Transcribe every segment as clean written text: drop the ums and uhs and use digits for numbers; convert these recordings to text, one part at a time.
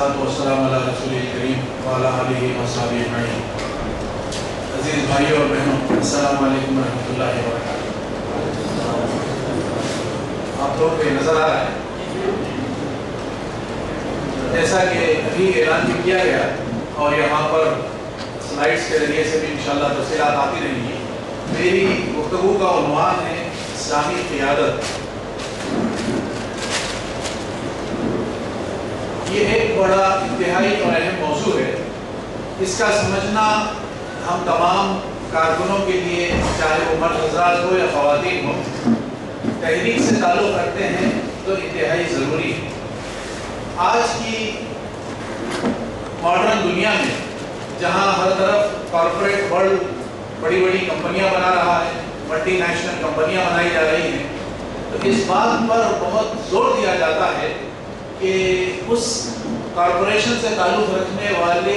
والسلام علی رسول کریم وعلی آلہ وصحبہ اجمعین۔ عزیز بھائیوں اور بہنوں، السلام علیکم ورحمۃ اللہ وبرکاتہ۔ آپ لوگ کو نظر آ رہا ہے جیسا کہ ابھی اعلان بھی کیا گیا اور یہاں پر سلائیڈز کے ذریعے سے بھی انشاءاللہ تفصیلات آتی رہیں گی۔ میری گفتگو کا عنوان ہے اسلامی قیادت۔ یہ ایک بڑا انتہائی اور اہم موضوع ہے۔ اس کا سمجھنا ہم تمام کارکنوں کے لیے، چاہے وہ مرد حضرات ہو یا خواتین ہو، تحریک سے تعلق رکھتے ہیں تو انتہائی ضروری ہے۔ آج کی ماڈرن دنیا میں جہاں ہر طرف کارپوریٹ ورلڈ بڑی بڑی کمپنیاں بنا رہا ہے، ملٹی نیشنل کمپنیاں بنائی جا رہی ہیں، تو اس بات پر بہت زور دیا جاتا ہے کہ اس کارپوریشن سے تعلق رکھنے والے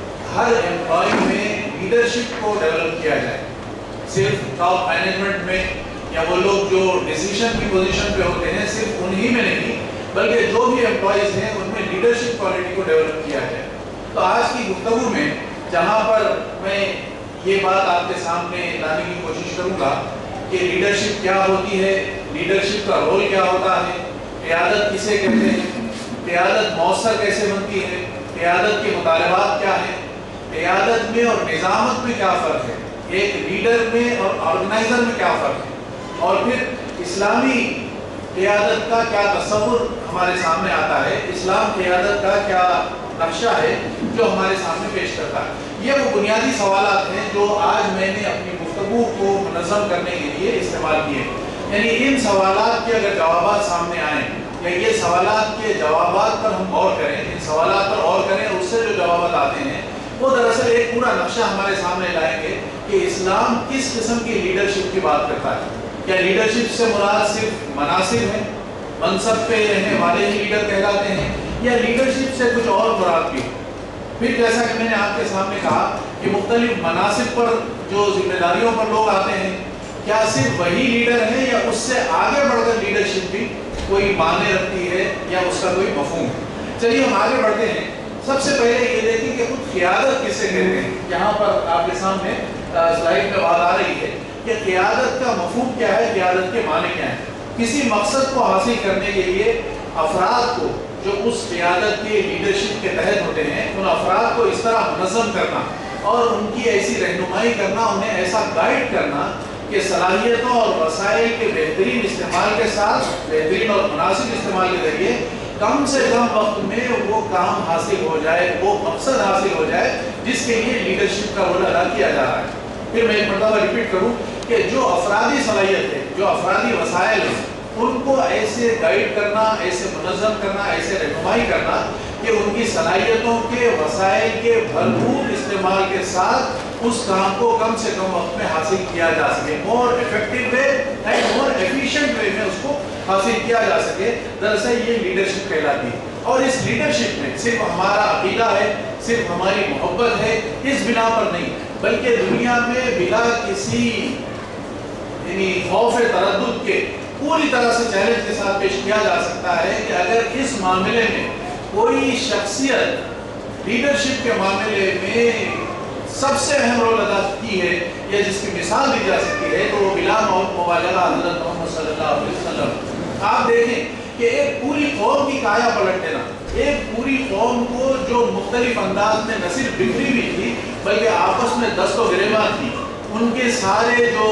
ہر امپلائی میں لیڈرشپ کو ڈیولپ کیا جائے۔ صرف ٹاپ مینجمنٹ میں یا وہ لوگ جو ڈیسیشن کی پوزیشن پہ ہوتے ہیں صرف انہی میں نہیں، بلکہ جو بھی امپلائیز ہیں ان میں لیڈرشپ کوالٹی کو ڈیولپ کیا جائے۔ تو آج کی گفتگو میں جہاں پر میں یہ بات آپ کے سامنے لانے کی کوشش کروں گا کہ لیڈرشپ کیا ہوتی ہے، لیڈرشپ کا رول کیا ہوتا ہے، قیادت کسے کہتے ہیں، قیادت مؤثر کیسے بنتی ہے، قیادت کے مطالبات کیا ہیں، قیادت میں اور نظامت میں کیا فرق ہے، ایک لیڈر میں اور آرگنائزر میں کیا فرق ہے، اور پھر اسلامی قیادت کا کیا تصور ہمارے سامنے آتا ہے، اسلام قیادت کا کیا نقشہ ہے جو ہمارے سامنے پیش کرتا ہے۔ یہ وہ بنیادی سوالات ہیں جو آج میں نے اپنی گفتگو کو منظم کرنے کے لیے استعمال کیے۔ یعنی ان سوالات کے اگر جوابات سامنے آئیں یا یہ سوالات کے جوابات پر ہم غور کریں، ان سوالات پر غور کریں، اس سے جو جوابات آتے ہیں وہ دراصل ایک پورا نقشہ ہمارے سامنے لائیں گے کہ اسلام کس قسم کی لیڈرشپ کی بات کرتا ہے۔ کیا لیڈرشپ سے مراد صرف مناصب ہے، منصب پہ رہنے والے ہی لیڈر کہلاتے ہیں، یا لیڈرشپ سے کچھ اور مراد بھی؟ پھر جیسا کہ میں نے آپ کے سامنے کہا کہ مختلف مناصب پر جو ذمہ داریوں پر لوگ آتے ہیں، کیا صرف وہی لیڈر ہے یا اس سے آگے بڑھ کر لیڈرشپ بھی کوئی معنی رکھتی ہے یا اس کا کوئی مفہوم ہے؟ چلیے ہم آگے بڑھتے ہیں۔ سب سے پہلے یہ دیکھیں کہ خود قیادت کسے کہتے ہیں۔ یہاں پر آپ کے سامنے سلائیڈ پہ بات آ رہی ہے کہ قیادت کا مفہوم کیا ہے، قیادت کے معنی کیا ہیں۔ کسی مقصد کو حاصل کرنے کے لیے افراد کو جو اس قیادت کے لیڈرشپ کے تحت ہوتے ہیں، ان افراد کو اس طرح منظم کرنا اور ان کی ایسی رہنمائی کرنا، انہیں ایسا گائیڈ کرنا کہ صلاحیتوں اور وسائل کے بہترین استعمال کے ساتھ، بہترین اور مناسب استعمال کے ذریعے کم سے کم وقت میں وہ کام حاصل ہو جائے، وہ مقصد حاصل ہو جائے جس کے لیے لیڈرشپ کا رول ادا کیا جا رہا ہے۔ پھر میں ایک مرتبہ ریپیٹ کروں کہ جو افرادی صلاحیت ہے، جو افرادی وسائل ہیں، ان کو ایسے گائیڈ کرنا، ایسے منظم کرنا، ایسے رہنمائی کرنا کہ ان کی صلاحیتوں کے، وسائل کے بھرپور استعمال کے ساتھ اس کام کو کم سے کم وقت میں حاصل کیا جا سکے، more effective way and more efficient way میں اس کو حاصل کیا جا سکے۔ دراصل یہ لیڈرشپ کہلاتی ہے، اور اس لیڈرشپ میں صرف ہمارا عقیدہ ہے، صرف ہماری محبت ہے، اس بنا پر نہیں، بلکہ دنیا میں بلا کسی یعنی خوف تردد کے پوری طرح سے چیلنج کے ساتھ پیش کیا جا سکتا ہے کہ اگر اس معاملے میں کوئی شخصیت لیڈرشپ کے معاملے میں سب سے اہم رول ادا کی ہے یا جس کی مثال دی جا سکتی ہے تو وہ بلا مبالغہ حضرت محمد صلی اللہ علیہ وسلم۔ آپ دیکھیں کہ ایک پوری قوم کی کایا پلٹ دینا، ایک پوری قوم کو جو مختلف انداز میں نہ صرف بکھری ہوئی تھی بلکہ آپس میں دست و گریباں تھی، ان کے سارے جو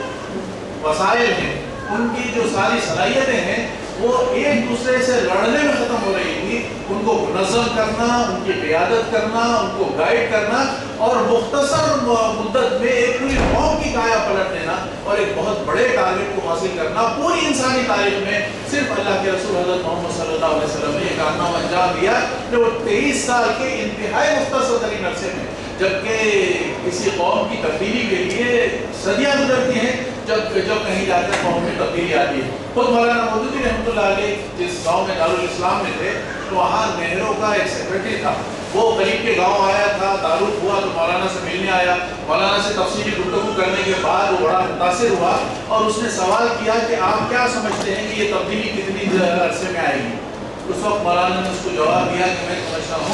وسائل ہیں، ان کی جو ساری صلاحیتیں ہیں، وہ ایک دوسرے سے لڑنے میں ختم ہو رہی تھی۔ ان کو منظم کرنا، ان کی قیادت کرنا، ان کو گائیڈ کرنا اور مختصر مدت میں ایک پوری قوم کی کایا پلٹ دینا اور ایک بہت بڑے ٹارگٹ کو حاصل کرنا، پوری انسانی تاریخ میں صرف اللہ کے رسول حضرت محمد صلی اللہ علیہ وسلم نے یہ کارنامہ انجام دیا جو 23 سال کے انتہائی مختصر ترین عرصے میں، جبکہ کسی قوم کی تبدیلی کے لیے صدیاں گزرتی ہیں، جب کہیں جا کر قوم میں تبدیلی آتی ہے۔ خود مولانا مودودی رحمۃ اللہ علیہ جس گاؤں میں دارالاسلام میں تھے تو وہاں نہروں کا ایک سیکرٹری تھا، وہ قریب کے گاؤں آیا تھا، تعارف ہوا تو مولانا سے ملنے آیا، مولانا سے تفصیلی گفتگو کرنے کے بعد وہ بڑا متاثر ہوا اور اس نے سوال کیا کہ آپ کیا سمجھتے ہیں کہ یہ تبدیلی کتنی عرصے میں آئے گی؟ اس وقت مولانا نے اس کو جواب دیا کہ میں سمجھتا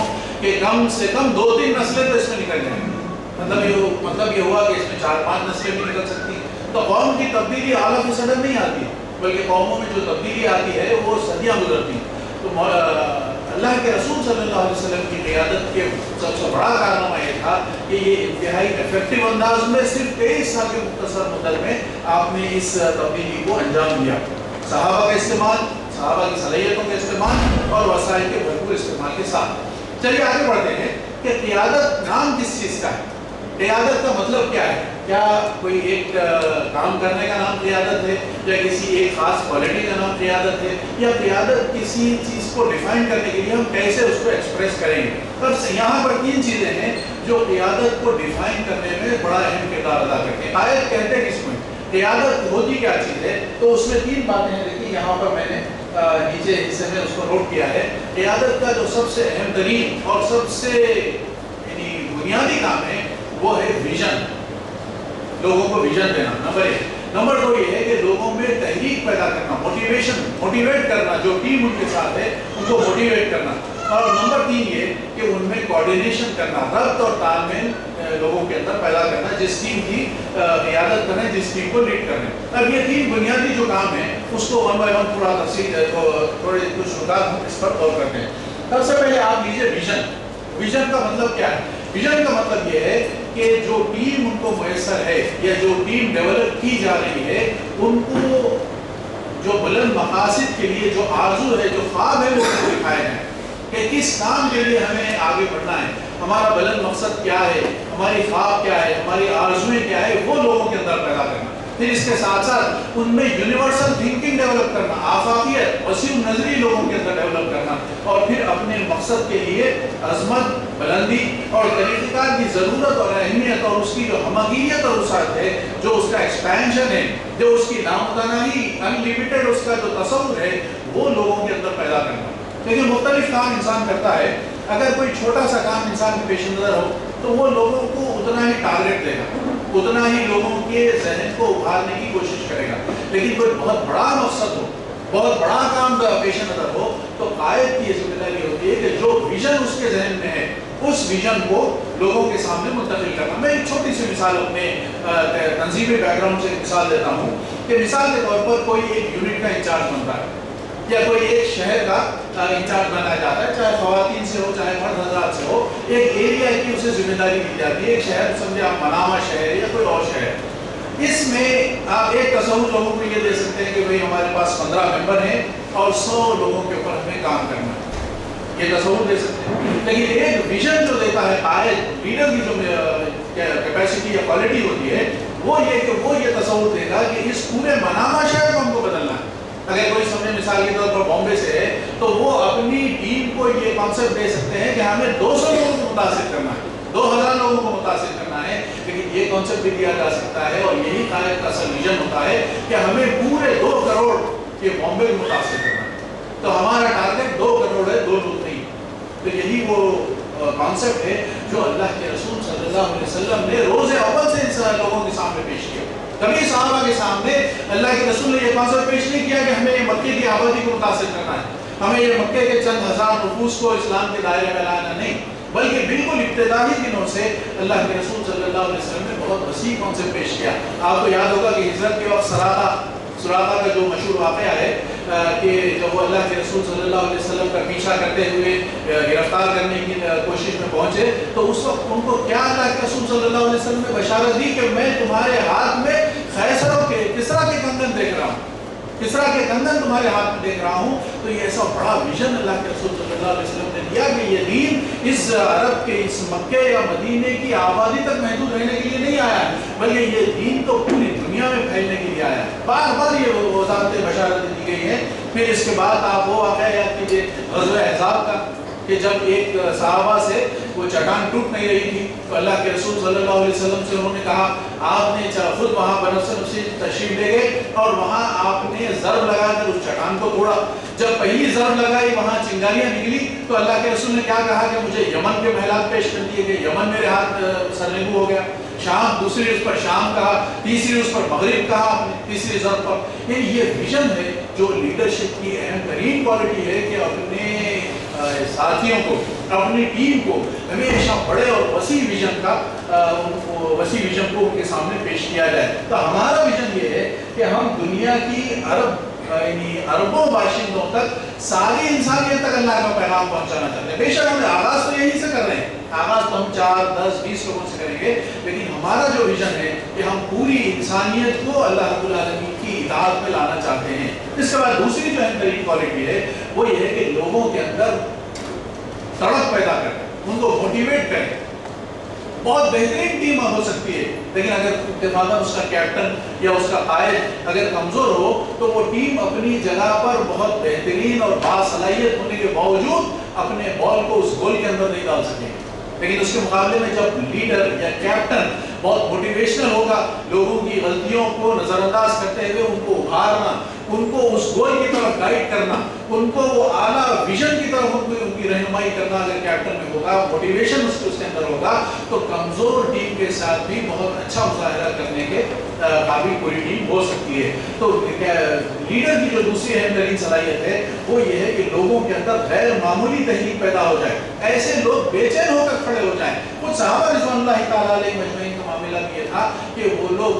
कि कम से कम 2-3 नस्लें तो इसमें निकल जाएंगी। मतलब ये हुआ कि इसमें 4-5 नस्लें भी निकल सकती हैं। तो कौम की तब्दीली ऑल ऑफ सडन नहीं आती, बल्कि कौमों में जो तब्दीली आती है वो सदियाँ गुजरती हैं। तो अल्लाह के रसूल सल्लल्लाहु अलैहि वसल्लम की क़ियादत के सबसे बड़ा कारनामा ये था कि ये इंतहाई इफेक्टिव अंदाज में सिर्फ 23 साल के मुख्तसर मुद्दत में आपने इस तब्दीली को अंजाम दिया। सहाबा का इस्तेमाल, सहाबा की सलाहियतों का इस्तेमाल और वसाइल के भरपूर इस्तेमाल के साथ। चलिए आगे बढ़ते हैं कि क़ियादत नाम किस चीज़ का है, क़ियादत का मतलब क्या है। क्या कोई एक काम करने का नाम क़ियादत है, या किसी एक ख़ास क्वालिटी का नाम क़ियादत है, या क़ियादत किसी चीज़ को डिफाइन करने के लिए हम कैसे उसको एक्सप्रेस करेंगे। बस यहाँ पर 3 चीज़ें हैं जो क़ियादत को डिफाइन करने में बड़ा अहम किरदार अदा करते हैं। आयत कहते हैं किसमें, क़ियादत होती क्या चीज़ है, तो उसमें 3 बातें हैं। देखिए यहाँ पर मैंने नीचे हिस्से में उसको नोट किया है। क़ियादत का जो सबसे अहम तरीन और सबसे यानी बुनियादी काम है वो है विजन, लोगों को विजन देना, नंबर 1। नंबर 2 ये है कि लोगों में तहरीक पैदा करना, मोटिवेट करना, जो टीम उनके साथ है उनको मोटिवेट करना। और नंबर 3 ये कि उनमें कोऑर्डिनेशन करना, रब्त और तालमेल लोगों के अंदर पैदा करना, जिस टीम की क़ियादत करें, जिस टीम को लीड करें। अब ये 3 बुनियादी जो काम है उसको 1 बाय 1 पूरा तफसील थोड़े कुछ नुकात इस पर गौर करते हैं। सबसे पहले आप लीजिए विजन। विजन का मतलब क्या है? विजन का मतलब ये है कि जो टीम उनको मुयस्सर है या जो टीम डेवलप की जा रही है, उनको जो बुलंद मकासद के लिए जो आरज़ू है, जो ख्वाब है, वो उनको दिखाए जाए कि किस काम के लिए हमें आगे बढ़ना है, हमारा बुलंद मकसद क्या है, हमारी ख्वाब क्या है, हमारी आरज़ुएं क्या है, वो लोगों के अंदर पैदा करना। फिर इसके साथ साथ उनमें यूनिवर्सल थिंकिंग डेवलप करना, आफाकियत, वसीउ नजरी लोगों के अंदर डेवलप करना, और फिर अपने मकसद के लिए अजमत, बुलंदी और तरीक़ार की ज़रूरत और अहमियत और उसकी जो हमगीयत और वसाअत है, जो उसका एक्सपेंशन है, जो उसकी नामुतनाही अनलिमिटेड उसका जो तसव्वुर है, वो लोगों के अंदर पैदा करना। लेकिन मुख्तलिफ काम इंसान करता है, अगर कोई छोटा सा काम इंसान के पेश नज़र हो तो वो लोगों को उतना ही टारगेट देगा, उतना ही लोगों के जहन को उभारने की कोशिश करेगा। लेकिन कोई बहुत बड़ा मकसद हो, बहुत बड़ा काम पेश नज़र हो, तो कायद की ये जिम्मेदारी होती है कि जो विजन उसके जहन में है, उस विजन को लोगों के सामने मुंतकिल करना। मैं एक छोटी सी मिसाल अपने तंजीमी बैकग्राउंड से मिसाल देता हूँ कि मिसाल के तौर पर कोई एक यूनिट का इंचार्ज बनता है या कोई एक शहर का इंचार्ज बनाया जाता है, चाहे ख़वातीन से हो चाहे मर्द हज़रात से हो। एक एरिया की उसे जिम्मेदारी दी जाती है, एक शहर समझे आप मनामा शहर या कोई और शहर। इसमें आप एक तसव्वुर लोगों को ये दे सकते हैं कि भाई हमारे पास 15 मेंबर हैं और 100 लोगों के ऊपर हमें काम करना है, ये तसव्वुर दे सकते हैं। लेकिन एक विजन जो देता है कायद, लीडर की जो कैपेसिटी या क्वालिटी होती है, वो ये कि वो ये तसव्वुर देगा कि इस पूरे मनामा शहर को हमको बदलना है। अगर कोई समझे मिसाल के तौर पर बॉम्बे से है, तो वो अपनी टीम को ये कॉन्सेप्ट दे सकते हैं कि हमें 200 लोगों को मुतासिर करना है, 2000 लोगों को मुतासिर करना है। लेकिन ये कॉन्सेप्ट भी दिया जा सकता है, और यही कायद का असल विजन होता है कि हमें पूरे 2 करोड़ के बॉम्बे को मुतासिर करना है। तो हमारा टारगेट 2 करोड़ है, 2 लोग नहीं। तो यही वो कॉन्सेप्ट है जो अल्लाह के रसूल सल्लल्लाहु अलैहि वसल्लम ने रोज़े अव्वल से इन लोगों के सामने पेश किया। कभी सहाबा के सामने अल्लाह के रसूल ने ये कॉन्सेप्ट पेश नहीं किया कि हमें मक्के की आबादी को मुतासिर करना है, हमें ये मक्के के चंद हज़ार नफूस को इस्लाम के दायरे में लाना, नहीं, बल्कि बिल्कुल इब्तिदाई दिनों से अल्लाह के रसूल सल्लल्लाहु अलैहि वसल्लम ने बहुत वसी कॉन्सेप्ट पेश किया। आपको याद होगा कि हिजरत के वक्त सुराता का जो मशहूर वाक़या है कि जब वो अल्लाह के रसूल सल्लल्लाहु अलैहि वसल्लम का पीछा करते हुए गिरफ्तार करने की कोशिश में पहुंचे, तो उस वक्त उनको क्या अल्लाह के रसूल सल्लल्लाहु अलैहि वसल्लम ने बशारत दी कि मैं तुम्हारे हाथ में खैसरों के किसरा के कंगन देख रहा हूँ, किसरा के कंगन तुम्हारे हाथ में देख रहा हूँ। तो ये ऐसा बड़ा विजन अल्लाह के रसूल सल्लल्लाहु अलैहि वसल्लम ने दिया कि ये दीन इस अरब के, इस मक्के या मदीने की आबादी तक महदूद रहने के लिए नहीं आया, बल्कि ये दीन तो पूरी दुनिया में फैलने के लिए आया। बार बार ये वज़ाहतें बशारतें दी गई हैं। फिर इसके बाद आप वो वाक़या याद कीजिए ग़ज़वा अहज़ाब का, कि जब एक सहाबा से वो चट्टान टूट नहीं रही थी, तो अल्लाह के रसूल सल्लल्लाहु अलैहि वसल्लम से उन्होंने कहा, आपने खुद वहाँ बनफ़से तशरीफ़ ले गए और वहाँ आपने ज़रब लगाकर उस चट्टान को तोड़ा। जब पहली ज़रब लगाई वहाँ चिंगारियाँ निकली, तो अल्लाह के रसूल ने क्या कहा कि मुझे यमन के महलात पेश कर दिए गए, यमन मेरे हाथ सरनेगू हो गया। शाम, दूसरी उस पर शाम कहा, तीसरी उस पर मगरिब कहा आपने, तीसरी ज़रब पर। ये विजन है जो लीडरशिप की अहम तरीन क्वालिटी है कि अपने साथियों को, अपनी टीम को हमेशा बड़े और वसी विजन को उनके सामने पेश किया जाए। तो हमारा विजन ये है कि हम दुनिया की अरबों बाशिंदों तक, सारी इंसानियत तक अल्लाह का पैगाम पहुंचाना चाहते हैं। बेशक हम आगाज तो यही से कर रहे हैं, आगाज तो हम 4, 10, 20 लोगों से करेंगे, लेकिन हमारा जो विजन है कि हम पूरी इंसानियत को अल्लाह रब्बुल आलमीन की इताअत में लाना चाहते हैं। इसके बाद दूसरी जो अहम क्वालिटी है वो ये है कि लोगों के अंदर तड़प पैदा करें, उनको मोटिवेट करें। बहुत बेहतरीन टीम हो सकती है, लेकिन अगर इत्तेफाकन उसका कैप्टन या उसका कायद अगर कमजोर हो तो वो टीम अपनी जगह पर बहुत बेहतरीन और बासलाहियत होने के बावजूद अपने बॉल को उस गोल के अंदर नहीं डाल सकेगी। लेकिन उसके मुकाबले में जब लीडर या कैप्टन बहुत मोटिवेशनल होगा, लोगों की गलतियों को नजरअंदाज करते हुए उनको उभारना, उनको उस गोल की तरफ गाइड करना, उनको वो आला विजन की तरफ उनकी रहनुमाई करना अगर कैप्टन में होगा, मोटिवेशन उसके अंदर होगा, तो कमजोर टीम के साथ भी बहुत अच्छा मुजाहिरा करने के काबिल पूरी टीम हो सकती है। तो लीडर की जो दूसरी अहम तरीन सलाहियत है वो ये है कि लोगों के अंदर गैर मामूली तहरीक पैदा हो जाए, ऐसे लोग बेचैन होकर खड़े हो जाएं। कुछ सहाबा रिज़वानुल्लाहि तआला अलैहिम अजमईन का मामला भी ये था कि वो लोग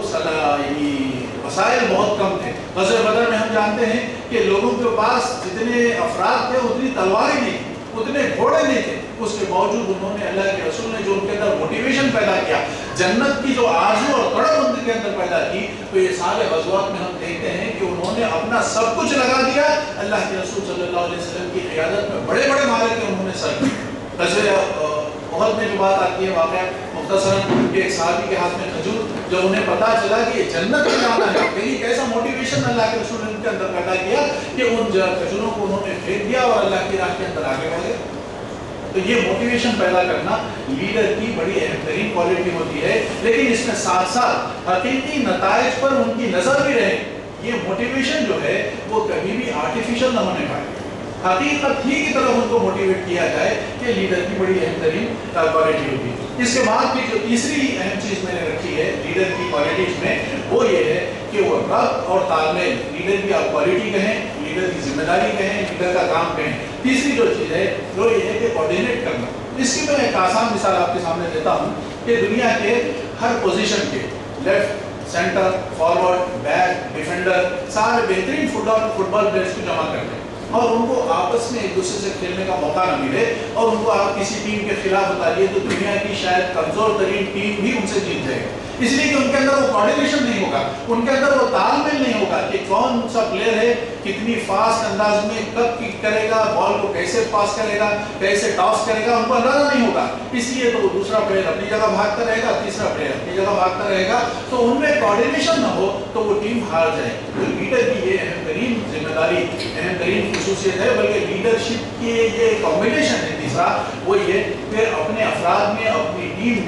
वसाइल बहुत कम थे। ग़ज़वे बदर में हम जानते हैं कि लोगों के पास जितने अफराद थे उतनी तलवारें नहीं थी, उतने घोड़े नहीं थे, उसके बावजूद उन्होंने अल्लाह के रसूल ने जो उनके अंदर मोटिवेशन पैदा किया, जन्नत की जो आरज़ू और तड़प उनके अंदर पैदा की, तो ये सारे ग़ज़वात में हम देखते हैं कि उन्होंने अपना सब कुछ लगा दिया अल्लाह के रसूल सल्लल्लाहु अलैहि वसल्लम की क़ियादत में। बड़े बड़े मारके उन्होंने सर किए। ग़ज़वे उहद में जो बात आती है वाक़या मुख्तसरन कि एक सहाबी के हाथ में खजूर, जब उन्हें पता चला कि ये जन्नत में जाना है, लेकिन कैसा मोटिवेशन अल्लाह के रसूल ने उनके अंदर पैदा किया कि उन खजूरों को उन्होंने फेंक दिया और अल्लाह की राह के अंदर आगे बढ़े। तो ये मोटिवेशन पैदा करना लीडर की बड़ी अहम तरीन क्वालिटी होती है, लेकिन इसमें साथ साथ हकीकी नताइज पर उनकी नजर भी रहे। ये मोटिवेशन जो है वो कभी भी आर्टिफिशियल न होने पाए, हकीकत ही की तरफ उनको मोटिवेट किया जाए, कि लीडर की बड़ी अहम तरीन क्वालिटी होती है। इसके बाद की जो तीसरी अहम चीज मैंने रखी है लीडर की क्वालिटीज में, वो ये है कि वो रब्त और तालमेल, लीडर की आप क्वालिटी कहें, लीडर की जिम्मेदारी कहें, लीडर का काम कहें। तीसरी जो चीज है वो ये है कि कोऑर्डिनेट करना। इसकी मैं एक आसान मिसाल आपके सामने देता हूँ कि दुनिया के हर पोजीशन के left, centre, forward, back, defender, सारे बेहतरीन फुटबॉल प्लेयर्स को जमा करते हैं और उनको आपस में एक दूसरे से खेलने का मौका न मिले और उनको आप किसी टीम के खिलाफ बताइए तो दुनिया की शायद कमजोर तरीन टीम भी उनसे जीत जाएगी, इसलिए कि उनके अंदर वो कोऑर्डिनेशन नहीं होगा, उनके अंदर वो तालमेल नहीं होगा कि कौन सा प्लेयर है, कितनी फास्ट अंदाज में कब किक करेगा, बॉल को कैसे पास करेगा, कैसे टॉस करेगा, उनको अंदाजा नहीं होगा। इसलिए तो वो दूसरा प्लेयर अपनी जगह भागता रहेगा, तीसरा प्लेयर अपनी जगह भागता रहेगा, तो उनमें कोऑर्डिनेशन न हो तो वो टीम हार जाएगी। तो लीडर की ये अहम तरीन जिम्मेदारी, अहम तरीन खसूसियत है, बल्कि लीडरशिप की ये कॉम्बिनेशन है तीसरा, वो ये फिर अपने अफराद में, अपनी टीम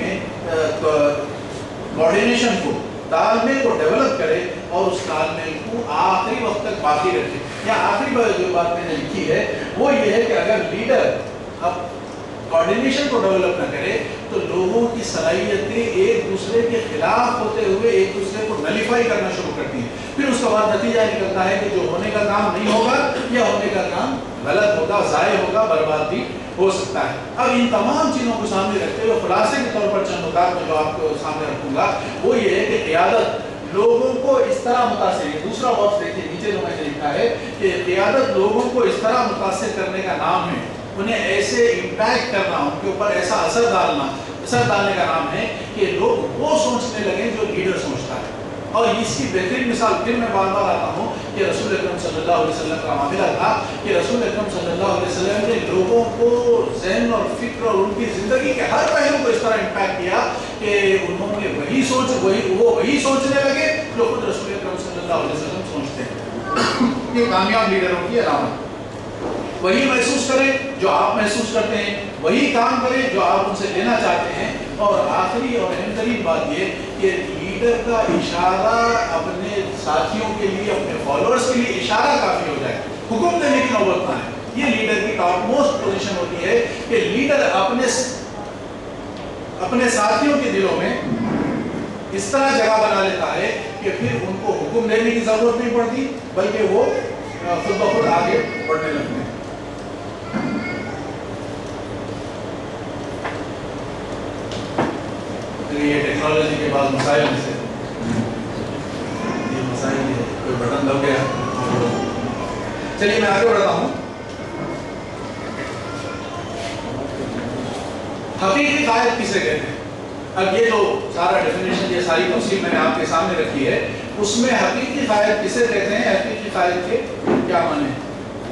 में कोऑर्डिनेशन को, तालमेल को डेवलप करे और उस तालमेल को आखिरी वक्त तक बाकी रखे। या आखिरी जो बात मैंने लिखी है वो ये है कि अगर लीडर अब कोऑर्डिनेशन को डेवलप न करे तो लोगों की सलाहियतें एक दूसरे के खिलाफ होते हुए एक दूसरे को नलीफाई करना शुरू करती हैं। फिर उसके बाद नतीजा निकलता है कि जो होने का काम नहीं होगा या होने का काम गलत होगा, ज़ाय होगा, बर्बाद भी हो सकता है। अब इन तमाम चीज़ों को सामने रखते हुए खुलासे के तौर पर चंद नुकात में जो आपको सामने रखूंगा वो ये है कि क़ियादत लोगों को इस तरह मुतासिर, दूसरा बॉक्स देखिए नीचे जो मैंने लिखा है कि क़ियादत लोगों को इस तरह मुतासिर करने का नाम है, उन्हें ऐसे इम्पैक्ट करना, उनके ऊपर ऐसा असर डालने का नाम है कि लोग वो सोचने लगे जो लीडर सोचता है। और इसकी बेहतरीन मिसाल फिर मैं बार बार आता हूँ कि रसूल अकरम सल्लल्लाहु अलैहि वसल्लम का मामला था कि रसूल अकरम सल्लल्लाहु अलैहि वसल्लम ने लोगों को ज़हन और फिक्र और उनकी ज़िंदगी के हर पहलू को इस तरह इम्पैक्ट किया कि उन्होंने वही सोचने लगे जो खुद रसूल अकरम सल्लल्लाहु अलैहि वसल्लम सोचते हैं। ये कामयाब लीडरों की अलामत। वही महसूस करें जो आप महसूस करते हैं, वही काम करें जो आप उनसे लेना चाहते हैं। और आखिरी और अहम तरीन बात ये कि लीडर का इशारा अपने साथियों के लिए, अपने फॉलोअर्स के लिए इशारा काफ़ी हो जाए, हुक्म देने की नौबत ना है। ये लीडर की टॉप मोस्ट पोजीशन होती है कि लीडर अपने साथियों के दिलों में इस तरह जगह बना लेता है कि फिर उनको हुक्म देने की ज़रूरत नहीं पड़ती, बल्कि वो खुद ब खुद आगे बढ़ने लगते हैं। بعض مسائل میں سے یہ مسائل کوئی بٹن دب گیا. چلیے میں آگے بڑھتا ہوں. حقیقی قائد کسے کہتے ہیں؟ اب یہ جو سارا ڈیفینیشن، یہ ساری تفصیل میں نے آپ کے سامنے رکھی ہے، اس میں حقیقی قائد کسے کہتے ہیں، حقیقی قائد کے کیا معنی ہیں؟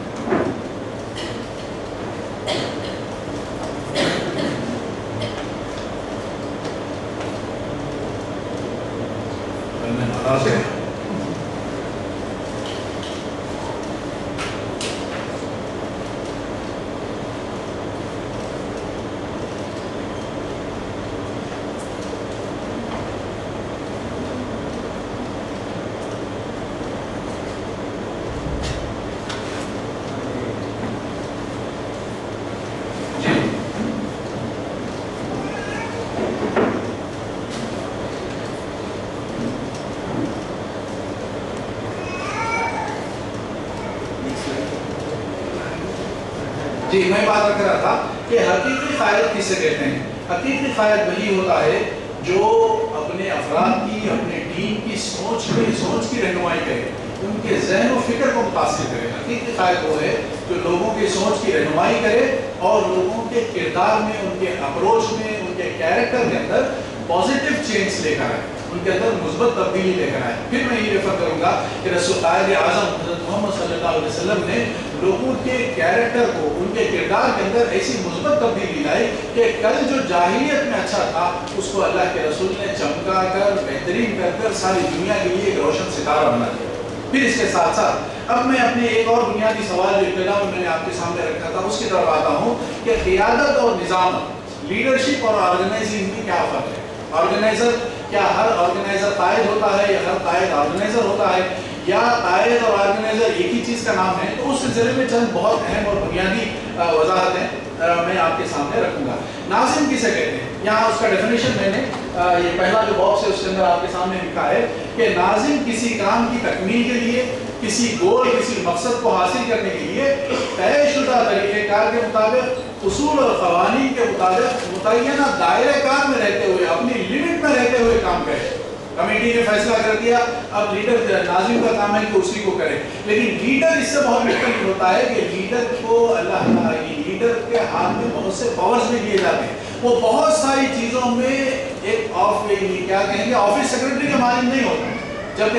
جی میں بات رکھ رہا تھا کہ حقیقی قائد کسے کہتے ہیں. حقیقی قائد وہی ہوتا ہے جو اپنے افراد کی، اپنے ٹیم کی سوچ کی رہنمائی کرے، ان کے ذہن و فکر کو متاثر کرے. حقیقی قائد وہ ہے جو لوگوں کی سوچ کی رہنمائی کرے اور لوگوں کے کردار میں، ان کے اپروچ میں، ان کے کیریکٹر کے اندر پازیٹیو چینج لے کر آئے، ان کے اندر مثبت تبدیلی لے کر آئے. پھر میں یہ ریفر کروں گا کہ رسول قائد اعظم حضرت محمد صلی اللہ علیہ وسلم نے لوگوں کے کیریکٹر کو، ان کے کردار کے اندر ایسی مثبت تبدیلی لائی کہ کل جو جاہلیت میں اچھا تھا اس کو اللہ کے رسول نے چمکا کر، بہترین کر ساری دنیا کے لیے ایک روشن ستارہ بنا دیا. پھر اس کے ساتھ ساتھ اب میں اپنے ایک اور بنیادی سوال جو ابتدا میں نے آپ کے سامنے رکھا تھا اس کی طرف آتا ہوں کہ قیادت اور نظامت، لیڈرشپ اور آرگنائزنگ میں کیا فرق ہے. آرگنائزر، کیا ہر آرگنائزر قائد ہوتا ہے یا ہر قائد آرگنائزر ہوتا ہے، یا قائد اور آرگنائزر ایک ہی چیز کا نام ہے؟ تو اس سلسلے میں چند بہت اہم اور بنیادی وضاحتیں میں آپ کے سامنے رکھوں گا. ناظم کسے کہتے ہیں؟ یہاں اس کا ڈیفینیشن میں نے یہ پہلا جو باکس ہے اس کے اندر آپ کے سامنے لکھا ہے کہ ناظم کسی کام کی تکمیل کے لیے، کسی گول، کسی مقصد کو حاصل کرنے کے لیے طے شدہ طریقہ کار کے مطابق، اصول اور قوانین کے مطابق متعینہ دائرہ کار میں رہتے ہوئے، اپنی لمٹ میں رہتے ہوئے کام کرے. کمیٹی نے فیصلہ کر دیا، اب لیڈر، ناظم کا کام ہے کہ اسی کو کرے. لیکن لیڈر اس سے بہت مختلف ہوتا ہے کہ لیڈر کو اللہ تعالیٰ، لیڈر کے ہاتھ میں بہت سے پاورز بھی دیے جاتے ہیں. وہ بہت ساری چیزوں میں ایک کیا کہیں گے آفس سیکرٹری کے مانند نہیں ہوتا. جبکہ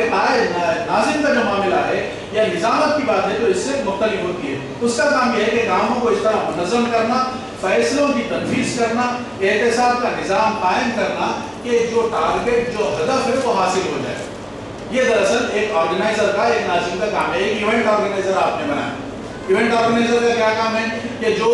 ناظم کا جو معاملہ ہے یا نظامت کی بات ہے تو اس سے مختلف ہوتی ہے. اس کا کام یہ ہے کہ کاموں کو اس طرح منظم کرنا، فیصلوں کی تنفیذ کرنا، احتساب کا نظام قائم کرنا کہ جو ٹارگٹ، جو ہدف ہے وہ حاصل ہو جائے. یہ دراصل ایک آرگنائزر کا، ایک ناظم کا کام ہے. ایک ایونٹ آرگنائزر آپ نے بنایا. ایونٹ آرگنائزر کا کیا کام ہے کہ جو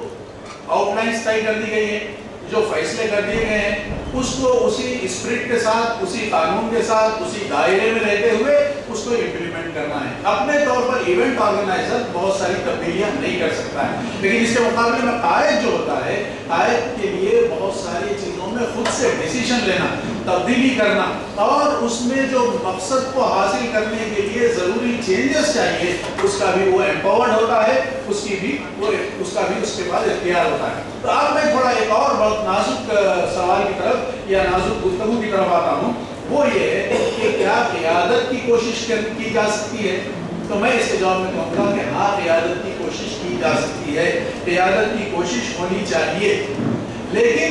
آؤٹ لائنز طے کر دی گئی ہیں، جو فیصلے کر دیے گئے ہیں، اس کو اسی اسپرٹ کے ساتھ، اسی قانون کے ساتھ، اسی دائرے میں رہتے ہوئے اس کو امپلیمنٹ کرنا ہے. اپنے طور پر ایونٹ آرگنائزر بہت ساری تبدیلیاں نہیں کر سکتا ہے، لیکن اس کے مقابلے میں قائد جو ہوتا ہے، قائد کے لیے بہت ساری چیزوں میں خود سے ڈیسیشن لینا، تبدیلی کرنا، اور اس میں جو مقصد کو حاصل کرنے کے لیے ضروری چینجز چاہیے اس کا بھی وہ ایمپاورڈ ہوتا ہے، اس کا بھی اس کے پاس اختیار ہوتا ہے. تو اب میں تھوڑا ایک اور بہت نازک سوال کی طرف یا نازک گفتگو کی طرف آتا ہوں. وہ یہ ہے کہ کیا قیادت کی کوشش کی جا سکتی ہے؟ تو میں اس کے جواب میں کہوں گا کہ ہاں، قیادت کی کوشش کی جا سکتی ہے، قیادت کی کوشش ہونی چاہیے، لیکن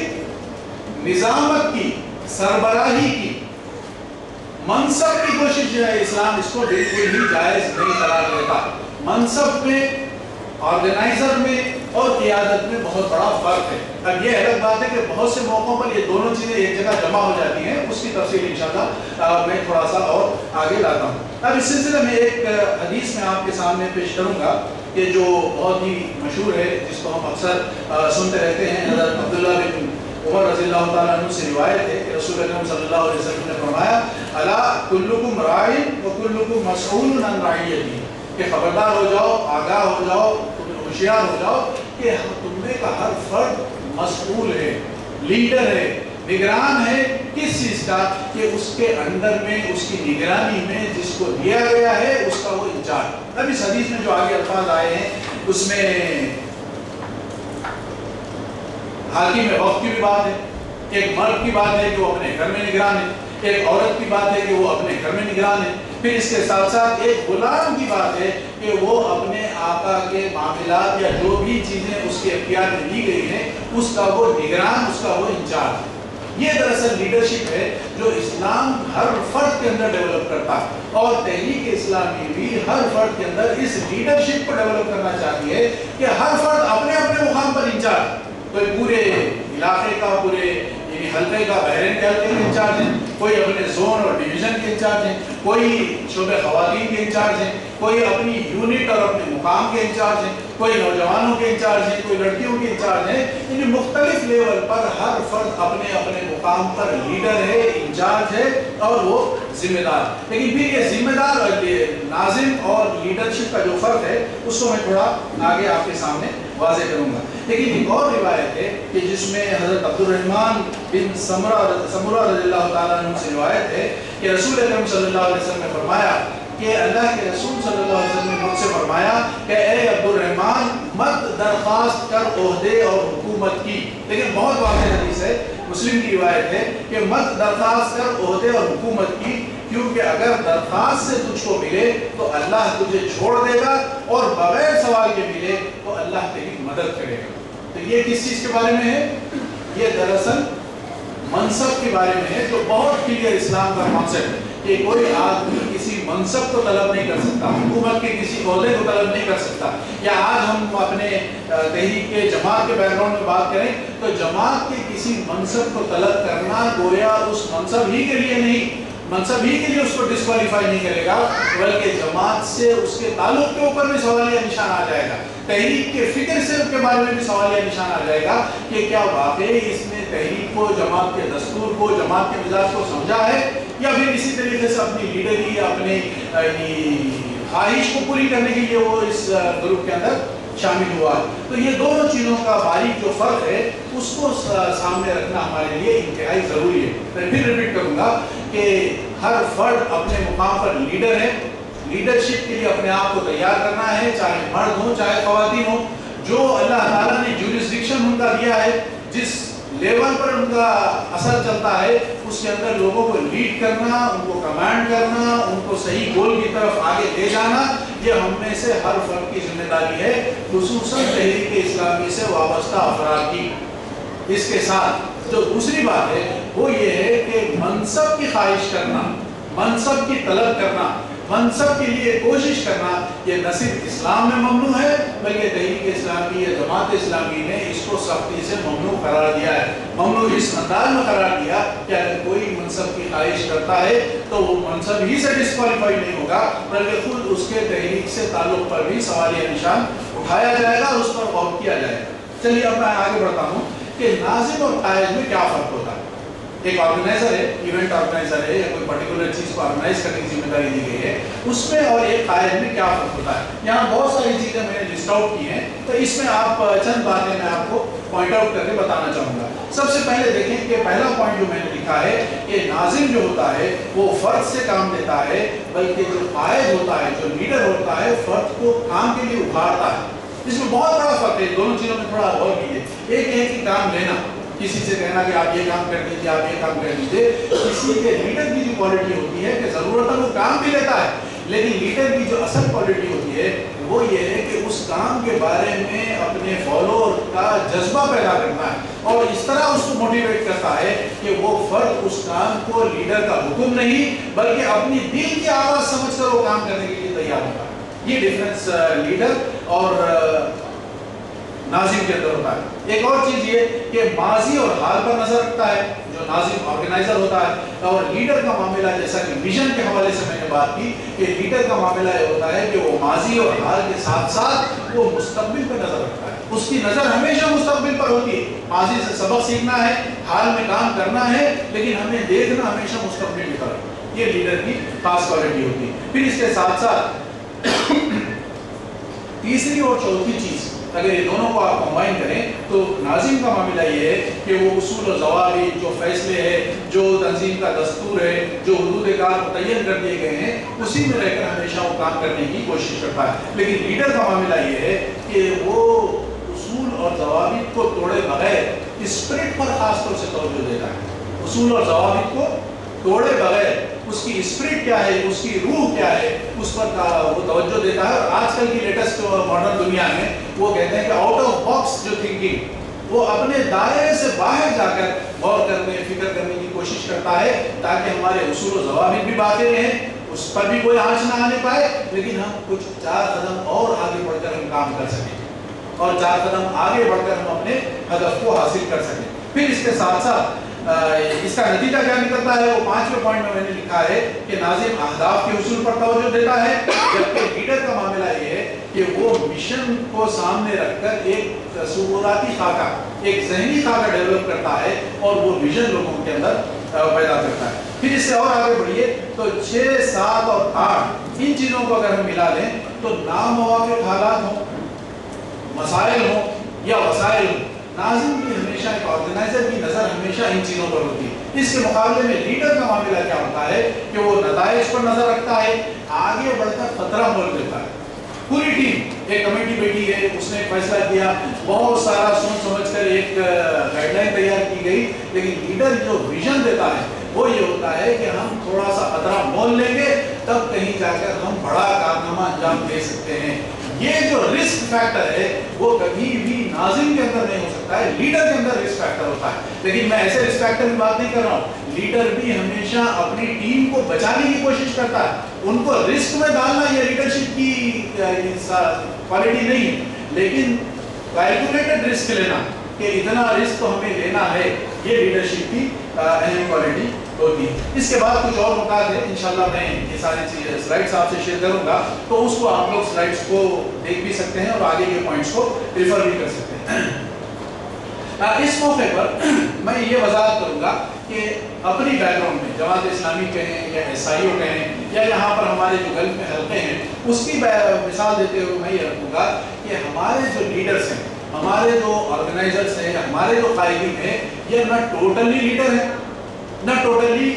نظامت کی، سربراہی کی، منصب کی کوشش جو ہے اسلام اس کو بالکل ہی جائز نہیں قرار دیتا. منصب میں، آرگنائزر میں اور قیادت میں بہت بڑا فرق ہے. اب یہ الگ بات ہے کہ بہت سے موقعوں پر یہ دونوں چیزیں ایک جگہ جمع ہو جاتی ہیں. اس کی تفصیل انشاءاللہ میں تھوڑا سا اور آگے لاتا ہوں. اب اس سلسلے میں ایک حدیث میں آپ کے سامنے پیش کروں گا کہ جو بہت ہی مشہور ہے، جس کو ہم اکثر سنتے رہتے ہیں. حضرت عبداللہ بن عمر رضی اللہ تعالیٰ عنہ سے روایت ہے کہ رسول اکرم صلی اللہ علیہ وسلم نے فرمایا، الا کلکم راع وکلکم مسئول عن رعیتہ، کہ خبردار ہو جاؤ، آگاہ ہو جاؤ، ہوشیار ہو جاؤ کہ تم میں کا ہر فرد مسئول ہے، لیڈر ہے، نگران ہے. کس چیز کا؟ کہ اس کے اندر میں، اس کی نگرانی میں جس کو دیا گیا ہے اس کا وہ انچارج. اب اس حدیث میں جو آگے الفاظ آئے ہیں اس میں حاکم وقت کی بھی بات ہے، ایک مرد کی بات ہے کہ وہ اپنے گھر میں نگران ہے. ایک عورت کی بات ہے کہ وہ اپنے گھر میں نگران ہے، پھر اس کے ساتھ ساتھ ایک غلام کی بات ہے کہ وہ اپنے آقا کے معاملات یا جو بھی چیزیں اس کے اختیار میں دی گئی ہیں اس کا وہ نگران، اس کا وہ انچارج ہے۔ یہ دراصل لیڈرشپ ہے جو اسلام ہر فرد کے اندر ڈیولپ کرتا ہے، اور تحریک اسلامی بھی ہر فرد کے اندر اس لیڈرشپ کو ڈیولپ کرنا چاہتی ہے کہ ہر فرد اپنے اپنے مقام پر انچارج، کوئی پورے علاقے کا، پورے یعنی حلقے کا، بحرین کے حلقے کے انچارج ہیں، کوئی اپنے زون اور ڈویژن کے انچارج ہیں، کوئی شعبہ خواتین کے انچارج ہیں، کوئی اپنی یونٹ اور اپنے مقام کے انچارج ہیں، کوئی نوجوانوں کے انچارج ہیں، کوئی لڑکیوں کے انچارج ہیں۔ یعنی مختلف لیول پر ہر فرد اپنے اپنے مقام پر لیڈر ہے، انچارج ہے اور وہ ذمہ دار۔ لیکن پھر یہ ذمہ دار اور ناظم اور لیڈرشپ کا جو فرق ہے اس کو میں تھوڑا آگے آپ کے سامنے واضح کروں گا۔ لیکن ایک اور روایت ہے کہ جس میں حضرت عبد الرحمن بن سمرہ رضی اللہ تعالیٰ عنہ سے روایت ہے کہ رسول اکرم صلی اللہ علیہ وسلم نے فرمایا کہ اللہ کے رسول صلی اللہ علیہ وسلم نے مجھ سے فرمایا کہ اے عبد الرحمن مت درخواست کر عہدے اور حکومت کی۔ لیکن بہت واضح حدیث ہے، مسلم کی روایت ہے کہ مت درخواست کر عہدے اور حکومت کی، کیونکہ اگر درخواست سے تجھ کو ملے تو اللہ تجھے چھوڑ دے گا، اور بغیر سوال کے ملے تو اللہ تیری مدد کرے گا۔ تو یہ کس چیز کے بارے میں ہے؟ یہ دراصل منصب کے بارے میں ہے، جو بہت کلیئر اسلام کا کانسیپٹ ہے کہ کوئی آدمی کسی منصب کو طلب نہیں کر سکتا، حکومت کے کسی عہدے کو طلب نہیں کر سکتا۔ یا آج ہم اپنے تحریک کے جماعت کے بیک گراؤنڈ میں بات کریں تو جماعت کے کسی منصب کو طلب کرنا گویا اس منصب ہی کے لیے نہیں، منصب ہی کے لیے اس کو ڈسکوالیفائی نہیں کرے گا، بلکہ جماعت سے اس کے تعلق کے اوپر بھی سوالیہ نشان آ جائے گا، تحریک کے فکر سے کے بارے میں بھی سوالیہ نشان آ جائے گا کہ کیا واقعی اس نے تحریک کو، جماعت کے دستور کو، جماعت کے مزاج کو سمجھا ہے، یا پھر اسی طریقے سے اپنی لیڈری یا اپنے خواہش کو پوری کرنے کے لیے وہ اس گروپ کے اندر شامل ہوا ہے۔ تو یہ دونوں چیزوں کا باریک جو فرق ہے اس کو سامنے رکھنا ہمارے لیے انتہائی ضروری ہے۔ میں پھر ریپیٹ کروں گا کہ ہر فرد اپنے مقام پر لیڈر ہے، لیڈرشپ کے لیے اپنے آپ کو تیار کرنا ہے، چاہے مرد ہوں چاہے خواتین ہوں۔ جو اللہ تعالیٰ نے جورسڈکشن ان کا دیا ہے، جس لیول پر ان کا اثر چلتا ہے، اس کے اندر لوگوں کو لیڈ کرنا، ان کو کمانڈ کرنا، ان کو صحیح گول کی طرف آگے لے جانا، یہ ہم میں سے ہر فرد کی ذمہ داری ہے، خصوصاً تحریک اسلامی سے وابستہ افراد کی۔ اس کے ساتھ جو دوسری بات ہے وہ یہ ہے کہ منصب کی خواہش کرنا، منصب کی طلب کرنا، منصب کے لیے کوشش کرنا، یہ نہ صرف اسلام میں ممنوع ہے بلکہ تحریک اسلامی یا جماعت اسلامی نے اس کو سختی سے ممنوع قرار دیا ہے۔ ممنوع اس انداز میں قرار دیا کہ اگر کوئی منصب کی خواہش کرتا ہے تو وہ منصب ہی سے ڈسکوالیفائی نہیں ہوگا، بلکہ خود اس کے تحریک سے تعلق پر بھی سوالیہ نشان اٹھایا جائے گا، اس پر غور کیا جائے گا۔ چلیے اب میں آگے بڑھتا ہوں کہ ناظم اور قائد میں کیا فرق ہوتا ہے۔ ایک آرگنائزر ہے، ایونٹ آرگنائزر ہے، یا کوئی پرٹیکولر چیز کو آرگنائز کرنے کی ذمہ داری دی گئی ہے، اس میں اور ایک قائد میں کیا فرق ہوتا ہے۔ یہاں بہت ساری چیزیں میں نے لسٹ آؤٹ کی ہیں، تو اس میں آپ چند باتیں میں آپ کو پوائنٹ آؤٹ کر کے بتانا چاہوں گا۔ سب سے پہلے دیکھیں کہ پہلا پوائنٹ جو میں نے لکھا ہے کہ ناظم جو ہوتا ہے وہ فرد سے کام لیتا ہے، بلکہ جو قائد ہوتا ہے، جو لیڈر ہوتا ہے، فرد کو کام کے لیے ابھارتا ہے۔ اس میں بہت بڑا فرق ہے، دونوں چیزوں میں تھوڑا غور کیجیے۔ ایک ہے کہ کام لینا، کسی سے کہنا کہ آپ یہ کام کر دیجیے، آپ یہ کام کر دیجیے۔ کسی کے لیڈر کی جو کوالٹی ہوتی ہے کہ ضرورت ہے وہ کام بھی لیتا ہے، لیکن لیڈر کی جو اصل کوالٹی ہوتی ہے وہ یہ ہے کہ اس کام کے بارے میں اپنے فالوور کا جذبہ پیدا کرنا ہے، اور اس طرح اس کو موٹیویٹ کرتا ہے کہ وہ فرد اس کام کو لیڈر کا حکم نہیں بلکہ اپنی دل کی آواز سمجھ کر وہ کام کرنے کے لیے تیار ہوتا ہے۔ یہ ڈفرینس لیڈر اور ناظم کے اندر ہوتا ہے۔ ایک اور چیز یہ کہ ماضی اور حال پر نظر رکھتا ہے جو ناظم آرگنائزر ہوتا ہے، اور لیڈر کا معاملہ جیسا کہ ویژن کے حوالے سے میں نے بات کی کہ لیڈر کا معاملہ یہ ہوتا ہے کہ وہ ماضی اور حال کے ساتھ ساتھ وہ مستقبل پر نظر رکھتا ہے، اس کی نظر ہمیشہ مستقبل پر ہوتی ہے۔ ماضی سے سبق سیکھنا ہے، حال میں کام کرنا ہے، لیکن ہمیں دیکھنا ہمیشہ مستقبل کی طرف، یہ لیڈر کی خاص کوالٹی ہوتی ہے۔ پھر اس کے ساتھ ساتھ تیسری اور چوتھی چیز اگر یہ دونوں کو آپ کمبائن کریں تو ناظم کا معاملہ یہ ہے کہ وہ اصول و ضوابط، جو فیصلے ہیں، جو تنظیم کا دستور ہے، جو حدود کار متعین کر دیے گئے ہیں، اسی میں رہ کر ہمیشہ وہ کام کرنے کی کوشش کرتا ہے۔ لیکن لیڈر کا معاملہ یہ ہے کہ وہ اصول اور ضوابط کو توڑے بغیر اسپرٹ پر خاص طور سے توجہ دیتا ہے، اصول اور ضوابط کو توڑے بغیر اس کی اسپرٹ کیا ہے، اس کی روح کیا ہے، اس پر وہ توجہ دیتا ہے. اور آج کل کی لیٹسٹ ماڈرن دنیا میں وہ کہتے ہیں کہ آؤٹ آف باکس جو تھنکنگ، وہ اپنے دائرے سے باہر جا کر غور کرنے، فکر کرنے کی کوشش کرتا ہے تاکہ ہمارے اصول و ضوابط بھی باقی رہیں، اس پر بھی کوئی آنچ نہ آنے پائے، لیکن ہم کچھ 4 قدم اور آگے بڑھ کر ہم کام کر سکیں اور 4 قدم آگے بڑھ کر ہم اپنے ہدف کو حاصل کر سکیں. پھر اس کے ساتھ ساتھ اس کا نتیجہ کیا نکلتا ہے، وہ 5ویں پوائنٹ میں نے لکھا ہے کہ ناظم اہداف کے حصول پر توجہ دیتا ہے، جبکہ لیڈر کا معاملہ یہ ہے کہ وہ مشن کو سامنے رکھ کر ایک تصوراتی خاکہ، ایک ذہنی خاکہ ڈیولپ کرتا ہے اور وہ ویژن لوگوں کے اندر پیدا کرتا ہے. پھر اس سے اور آگے بڑھیے تو 6, 7 اور 8 ان چیزوں کو اگر ہم ملا لیں تو نامواقف حالات ہوں، مسائل ہوں یا وسائل ہوں، ناظم کی ہمیشہ ایک آرگنائزر کی نظر ہمیشہ ان چیزوں پر ہوتی ہے. اس کے مقابلے میں لیڈر کا معاملہ کیا ہوتا ہے کہ وہ نتائج پر نظر رکھتا ہے، آگے بڑھ کر خطرہ مول دیتا ہے. پوری ٹیم، ایک کمیٹی بیٹھی ہے، اس نے فیصلہ کیا، بہت سارا سوچ سمجھ کر ایک گائیڈ لائن تیار کی گئی، لیکن لیڈر جو ویژن دیتا ہے وہ یہ ہوتا ہے کہ ہم تھوڑا سا خطرہ مول لیں گے تب کہیں جا کر ہم بڑا کارنامہ انجام دے سکتے ہیں. یہ جو رسک فیکٹر ہے وہ کبھی بھی ناظم کے اندر نہیں ہو سکتا ہے، لیڈر کے اندر رسک فیکٹر ہوتا ہے. لیکن میں ایسے رسک فیکٹر کی بات نہیں کر رہا ہوں، لیڈر بھی ہمیشہ اپنی ٹیم کو بچانے کی کوشش کرتا ہے. ان کو رسک میں ڈالنا یہ لیڈرشپ کی کوالٹی نہیں ہے، لیکن کیلکولیٹڈ رسک لینا کہ اتنا رسک تو ہمیں لینا ہے، یہ لیڈرشپ کی اہم کوالٹی ہوتی ہے. اس کے بعد کچھ اور نکات ہے، انشاءاللہ میں یہ ساری چیزیں سلائڈس آپ سے شیئر کروں گا، تو اس کو آپ لوگ سلائڈس کو دیکھ بھی سکتے ہیں اور آگے کے پوائنٹس کو ریفر بھی کر سکتے ہیں. اس موقع پر میں یہ وضاحت کروں گا کہ اپنی بیک گراؤنڈ میں جماعت اسلامی کہیں یا ایس آئی او کہیں یا یہاں پر ہمارے جو گلف میں حلقے ہیں اس کی مثال دیتے ہوئے میں یہ رکھوں گا کہ ہمارے جو لیڈرز ہیں، ہمارے جو آرگنائزرز ہیں، ہمارے جو قائدین ہیں، یہ نہ ٹوٹلی لیڈر ہیں نہ ٹوٹلی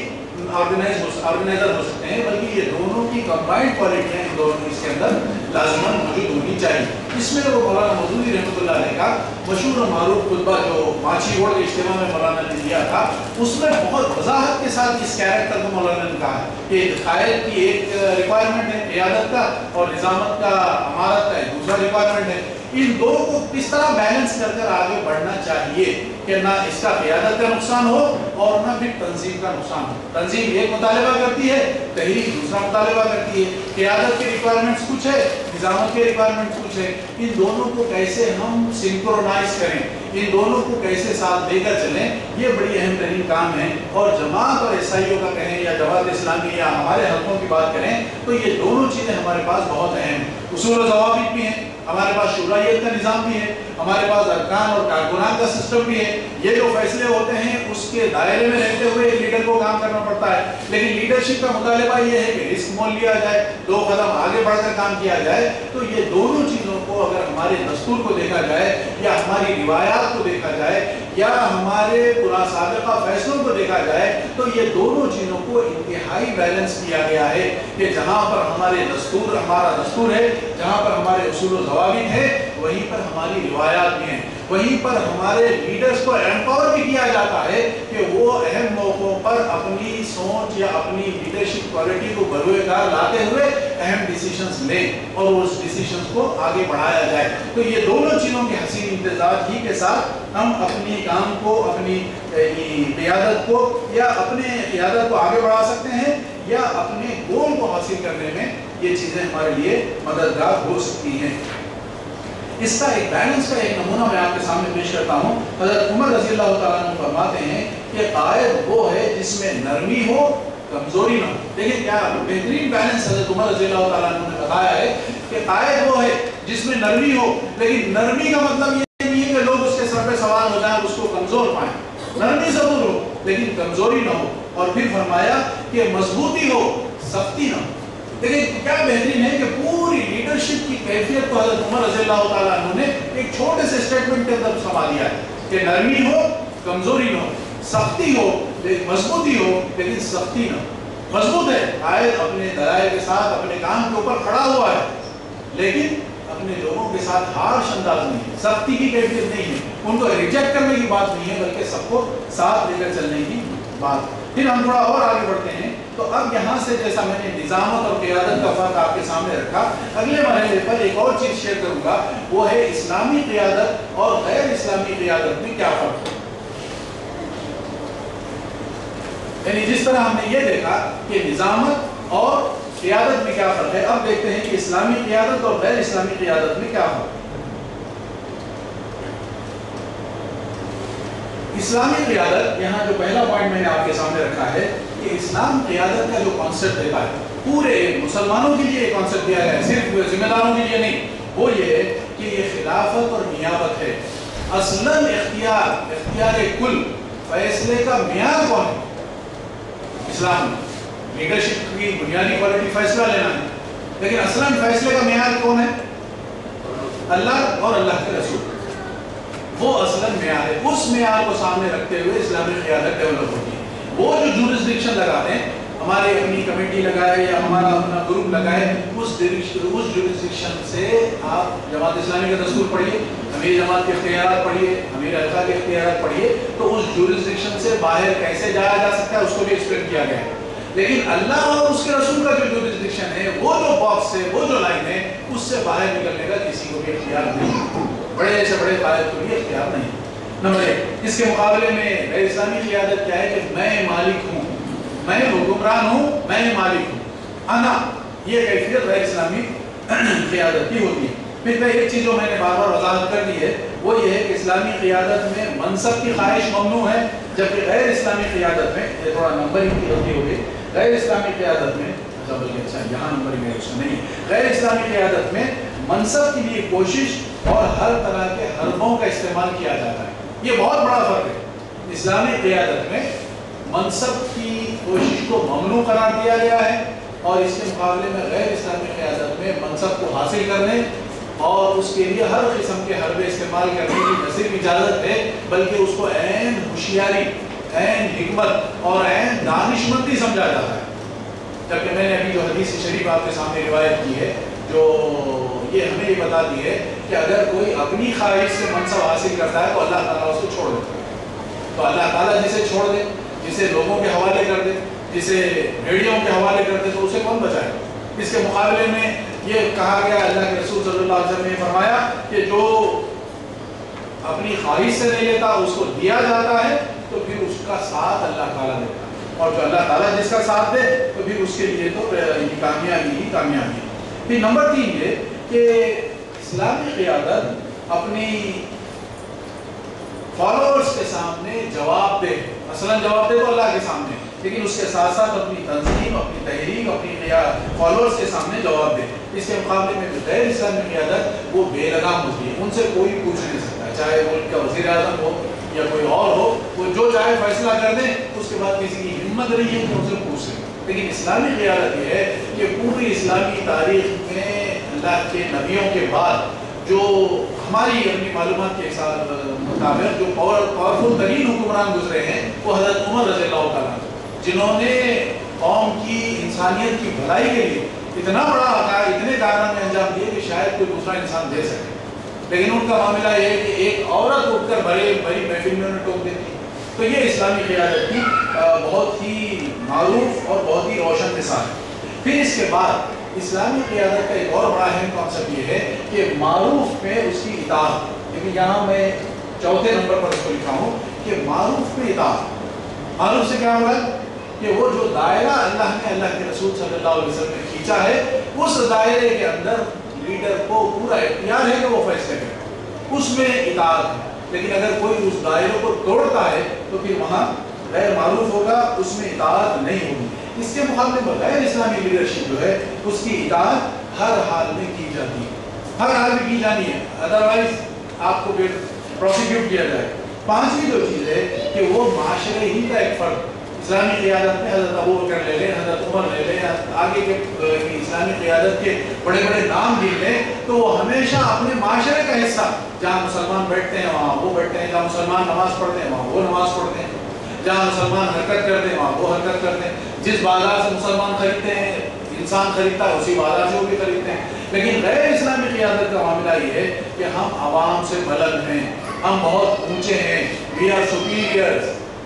آرگنائزر ہو سکتے ہیں، بلکہ یہ دونوں کی کمبائنڈ کوالٹیاں ان دونوں اس کے اندر لازماً موجود ہونی چاہیے. اس میں وہ مولانا مودودی رحمۃ اللہ علیہ کا مشہور و معروف خطبہ جو ماچھی روڈ کے اجتماع میں مولانا نے دیا تھا، اس میں بہت وضاحت کے ساتھ اس کیریکٹر کو مولانا نے کہا ہے کہ قائد کی ایک ریکوائرمنٹ ہے قیادت کا اور نظامت کا، امارت کا ایک دوسرا ریکوائرمنٹ ہے. ان دو کو کس طرح بیلنس کر کر آگے بڑھنا چاہیے کہ نہ اس کا قیادت کا نقصان ہو اور نہ پھر تنظیم کا نقصان ہو. تنظیم ایک مطالبہ کرتی ہے، تحریک دوسرا مطالبہ کرتی ہے، قیادت کے ریکوائرمنٹس کچھ ہے، نظامت کے ریکوائرمنٹس کچھ ہے. ان دونوں کو کیسے ہم سنکرونائز کریں، ان دونوں کو کیسے ساتھ لے کر چلیں، یہ بڑی اہم ترین کام ہے. اور جماعت اور ایس آئی او کا کہیں یا جماعت اسلامی یا ہمارے حلقوں کی بات کریں تو یہ دونوں چیزیں ہمارے پاس بہت اہم ہیں. اصول و ضوابط بھی ہیں، ہمارے پاس شورائیت کا نظام بھی ہے، ہمارے پاس ارکان اور کارکنان کا سسٹم بھی ہے. یہ جو فیصلے ہوتے ہیں اس کے دائرے میں رہتے ہوئے لیڈر کو کام کرنا پڑتا ہے. لیکن لیڈرشپ کا مطالبہ یہ ہے کہ رسک مول لیا جائے، 2 قدم آگے بڑھ کر کام کیا جائے. تو یہ دونوں چیزوں کو اگر ہمارے دستور کو دیکھا جائے یا ہماری روایات کو دیکھا جائے یا ہمارے پورا سابقہ فیصلوں کو دیکھا جائے تو یہ دونوں چیزوں کو انتہائی بیلنس کیا گیا ہے کہ جہاں پر ہمارے دستور، ہمارا دستور ہے، جہاں پر ہمارے اصول و ضوابط ہے، وہیں پر ہماری روایات بھی ہیں. وہیں پر ہمارے لیڈرز کو ایمپاور بھی کیا جاتا ہے کہ وہ اہم موقعوں پر اپنی سوچ یا اپنی لیڈرشپ کوالٹی کو بروئے کار لاتے ہوئے اہم ڈیسیشنز لیں اور اس ڈیسیشنز کو آگے بڑھایا جائے. تو یہ دونوں چیزوں کے حسین امتزاج ہی کے ساتھ ہم اپنی کام کو، اپنی قیادت کو یا اپنے قیادت کو آگے بڑھا سکتے ہیں یا اپنے گول کو حاصل کرنے میں یہ چیزیں ہمارے لیے مددگار ہو سکتی ہیں. اس کا ایک بیلنس کا ایک نمونہ میں آپ کے سامنے پیش کرتا ہوں. حضرت عمر رضی اللہ تعالیٰ عنہ فرماتے ہیں کہ قائد وہ ہے جس میں نرمی ہو، کمزوری نہ ہو. دیکھیں کیا بہترین بیلنس حضرت عمر رضی اللہ تعالیٰ عنہ نے بتایا ہے کہ قائد وہ ہے جس میں نرمی ہو، لیکن نرمی کا مطلب یہ نہیں ہے کہ لوگ اس کے سر پہ سوار ہو جائیں، اس کو کمزور پائیں. نرمی ضرور ہو لیکن کمزوری نہ ہو. اور پھر فرمایا کہ مضبوطی ہو، سختی نہ ہو. لیکن کیا بہترین ہے کہ پوری لیڈرشپ کی کیفیت کو حضرت عمر رضی اللہ تعالیٰ عنہ نے ایک چھوٹے سے اسٹیٹمنٹ کے اندر سما دیا ہے کہ نرمی ہو، کمزوری نہ ہو، سختی ہو، مضبوطی ہو لیکن سختی نہ ہو. مضبوط ہے، قائد اپنے دلائل کے ساتھ اپنے کام کے اوپر کھڑا ہوا ہے، لیکن اپنے لوگوں کے ساتھ ہارش انداز نہیں ہے، سختی کی کیفیت نہیں ہے، ان کو ریجیکٹ کرنے کی بات نہیں ہے، بلکہ سب کو ساتھ لے کر چلنے کی بات. پھر ہم تھوڑا اور آگے بڑھتے ہیں. تو اب یہاں سے جیسا میں نے نظامت اور قیادت کا فرق آپ کے سامنے رکھا, اگلے مرحلے پر ایک اور چیز شیئر کروں گا, وہ ہے اسلامی قیادت اور غیر اسلامی قیادت میں کیا فرق ہے. یعنی جس طرح ہم نے یہ دیکھا کہ نظامت اور قیادت میں کیا فرق ہے, اب دیکھتے ہیں کہ اسلامی قیادت اور غیر اسلامی قیادت میں کیا فرق ہے. اسلامی قیادت, یہاں جو پہلا پوائنٹ میں نے آپ کے سامنے رکھا ہے کہ اسلام قیادت کا جو کانسیپٹ دیتا ہے پورے مسلمانوں کے لیے کانسیپٹ دیا گیا ہے, صرف ذمہ داروں کے لیے نہیں, وہ یہ ہے کہ یہ خلافت اور نیابت ہے. اصلاً اختیار کل فیصلے کا معیار کون ہے اسلام میں. لیڈرشپ کی بنیادی کوالٹی فیصلہ لینا ہے, لیکن اصلاً فیصلے کا معیار کون ہے, اللہ اور اللہ کے رسول. وہ اصلاً معیار ہے. اس معیار کو سامنے رکھتے ہوئے اسلامی قیادت ڈیولپ ہوتی ہے. وہ جو جورسڈکشن لگاتے ہیں, ہماری اپنی کمیٹی لگائے یا ہمارا اپنا گروپ لگائے, اس جورسڈکشن سے آپ جماعت اسلامی کا دستور پڑھیے, امیر جماعت کے اختیارات پڑھیے, امیر حلقہ کے اختیارات پڑھیے, تو اس جورسڈکشن سے باہر کیسے جایا جا سکتا ہے اس کو بھی ایکسپلین کیا گیا ہے. لیکن اللہ اور اس کے رسول کا جو جورسڈکشن ہے, وہ جو باکس ہے, وہ جو لائن ہے, اس سے باہر نکلنے کا کسی کو بھی اختیار نہیں. بڑے سے بڑے قائد کو بھی اختیار نہیں. نمبر ایک. اس کے مقابلے میں غیر اسلامی قیادت کیا ہے کہ میں مالک ہوں, میں حکمران ہوں, میں مالک ہوں, انا. یہ کیفیت غیر اسلامی قیادت کی ہوتی ہے. پھر ایک چیز جو میں نے بار بار وضاحت کر دی ہے, وہ یہ ہے کہ اسلامی قیادت میں منصب کی خواہش ممنوع ہے, جبکہ غیر اسلامی قیادت میں, یہ تھوڑا نمبرنگ کی غلطی ہوگی, غیر اسلامی قیادت میں, اچھا یہاں نمبرنگ ہے اس میں نہیں, غیر اسلامی قیادت میں منصب کے لیے کوشش اور ہر طرح کے حربوں کا استعمال کیا جاتا ہے. یہ بہت بڑا فرق ہے. اسلامی قیادت میں منصب کی کوشش کو ممنوع قرار دیا گیا ہے, اور اس کے مقابلے میں غیر اسلامی قیادت میں منصب کو حاصل کرنے اور اس کے لیے ہر قسم کے حربے استعمال کرنے کی نہ صرف اجازت ہے, بلکہ اس کو عین ہوشیاری, عین حکمت اور عین دانشمندی سمجھا جاتا ہے. جبکہ میں نے ابھی جو حدیث شریف آپ کے سامنے روایت کی ہے, جو یہ ہمیں یہ بتاتی ہے کہ اگر کوئی اپنی خواہش سے منصب حاصل کرتا ہے تو اللہ تعالیٰ اس کو چھوڑ دیتا ہے. تو اللہ تعالیٰ جسے چھوڑ دے, جسے لوگوں کے حوالے کر دے, جسے بھیڑیوں کے حوالے کر دے, تو اسے کون بچائے. اس کے مقابلے میں یہ کہا گیا, اللہ کے رسول صلی اللہ علیہ وسلم نے فرمایا کہ جو اپنی خواہش سے نہیں لیتا اس کو دیا جاتا ہے, تو پھر اس کا ساتھ اللہ تعالیٰ دیتا ہے, اور جو اللہ تعالیٰ جس کا ساتھ دے تو پھر اس کے لیے تو کامیابی ہی کامیابی ہے. پھر نمبر 3 یہ کہ اسلامی قیادت اپنی فالوورز کے سامنے جواب دے. مثلا جواب دے تو اللہ کے سامنے, لیکن اس کے ساتھ ساتھ اپنی تنظیم, اپنی تحریک, اپنی فالوورز کے سامنے جواب دے. اس کے مقابلے میں جو غیر اسلامی قیادت وہ بے لگام ہوتی ہے, ان سے کوئی پوچھ نہیں سکتا, چاہے ملک کا وزیر اعظم ہو یا کوئی اور ہو, وہ جو چاہے فیصلہ کر دیں, اس کے بعد کسی کی ہمت نہیں ہے کہ ان سے پوچھ سکے. لیکن اسلامی قیادت یہ ہے کہ پوری اسلامی تاریخ میں اللہ کے نبیوں کے بعد جو ہماری اپنی معلومات کے مطابق جو پاورفل ترین حکمران گزرے ہیں, وہ حضرت عمر رضی اللہ تعالیٰ, جنہوں نے قوم کی, انسانیت کی بھلائی کے لیے اتنا بڑا اتنے کارنامے انجام دیے کہ شاید کوئی دوسرا انسان دے سکے. لیکن ان کا معاملہ یہ ہے کہ ایک عورت اٹھ کر بڑی محفل میں انہیں ٹوک دیتی. تو یہ اسلامی قیادت کی بہت ہی معروف اور بہت ہی روشن مثال ہے. پھر اس کے بعد اسلامی قیادت کا ایک اور بڑا اہم کانسیپٹ یہ ہے کہ معروف میں اس کی اطاعت. لیکن یہاں میں چوتھے نمبر پر اس کو لکھا ہوں کہ معروف میں اطاعت. معروف سے کیا ہو رہا ہے کہ وہ جو دائرہ اللہ نے اللہ کے رسول صلی اللہ علیہ وسلم نے کھینچا ہے, اس دائرے کے اندر لیڈر کو پورا اختیار ہے کہ وہ فیصلے کرے, اس میں اطاعت ہے. لیکن اگر کوئی اس دائرے کو توڑتا ہے تو پھر وہاں غیر معروف ہوگا, اس میں اطاعت نہیں ہوگی. اس کے مقابلے میں غیر اسلامی لیڈرشپ جو ہے اس کی اطاعت ہر حال میں کی جاتی ہے, ہر حال میں کی جانی ہے, ادروائز آپ کو پروسیکیوٹ کیا جائے. 5ویں جو چیز ہے کہ وہ معاشرے ہی کا ایک فرد. اسلامی قیادت میں حضرت ابو بکر لے لیں, حضرت عمر لے لیں, آگے کے اسلامی قیادت کے بڑے بڑے نام گن لیں, تو وہ ہمیشہ اپنے معاشرے کا حصہ, جہاں مسلمان بیٹھتے ہیں وہاں وہ بیٹھتے ہیں, جہاں مسلمان نماز پڑھتے ہیں وہاں وہ نماز پڑھتے ہیں, جہاں مسلمان حرکت کرتے ہیں وہاں وہ حرکت کرتے ہیں, جس بازار سے مسلمان خریدتے ہیں, انسان خریدتا ہے اسی بازار سے وہ بھی خریدتے ہیں. لیکن غیر اسلامی قیادت کا معاملہ یہ ہے کہ ہم عوام سے بلند ہیں, ہم بہت اونچے ہیں, وی آر سپیریئرز.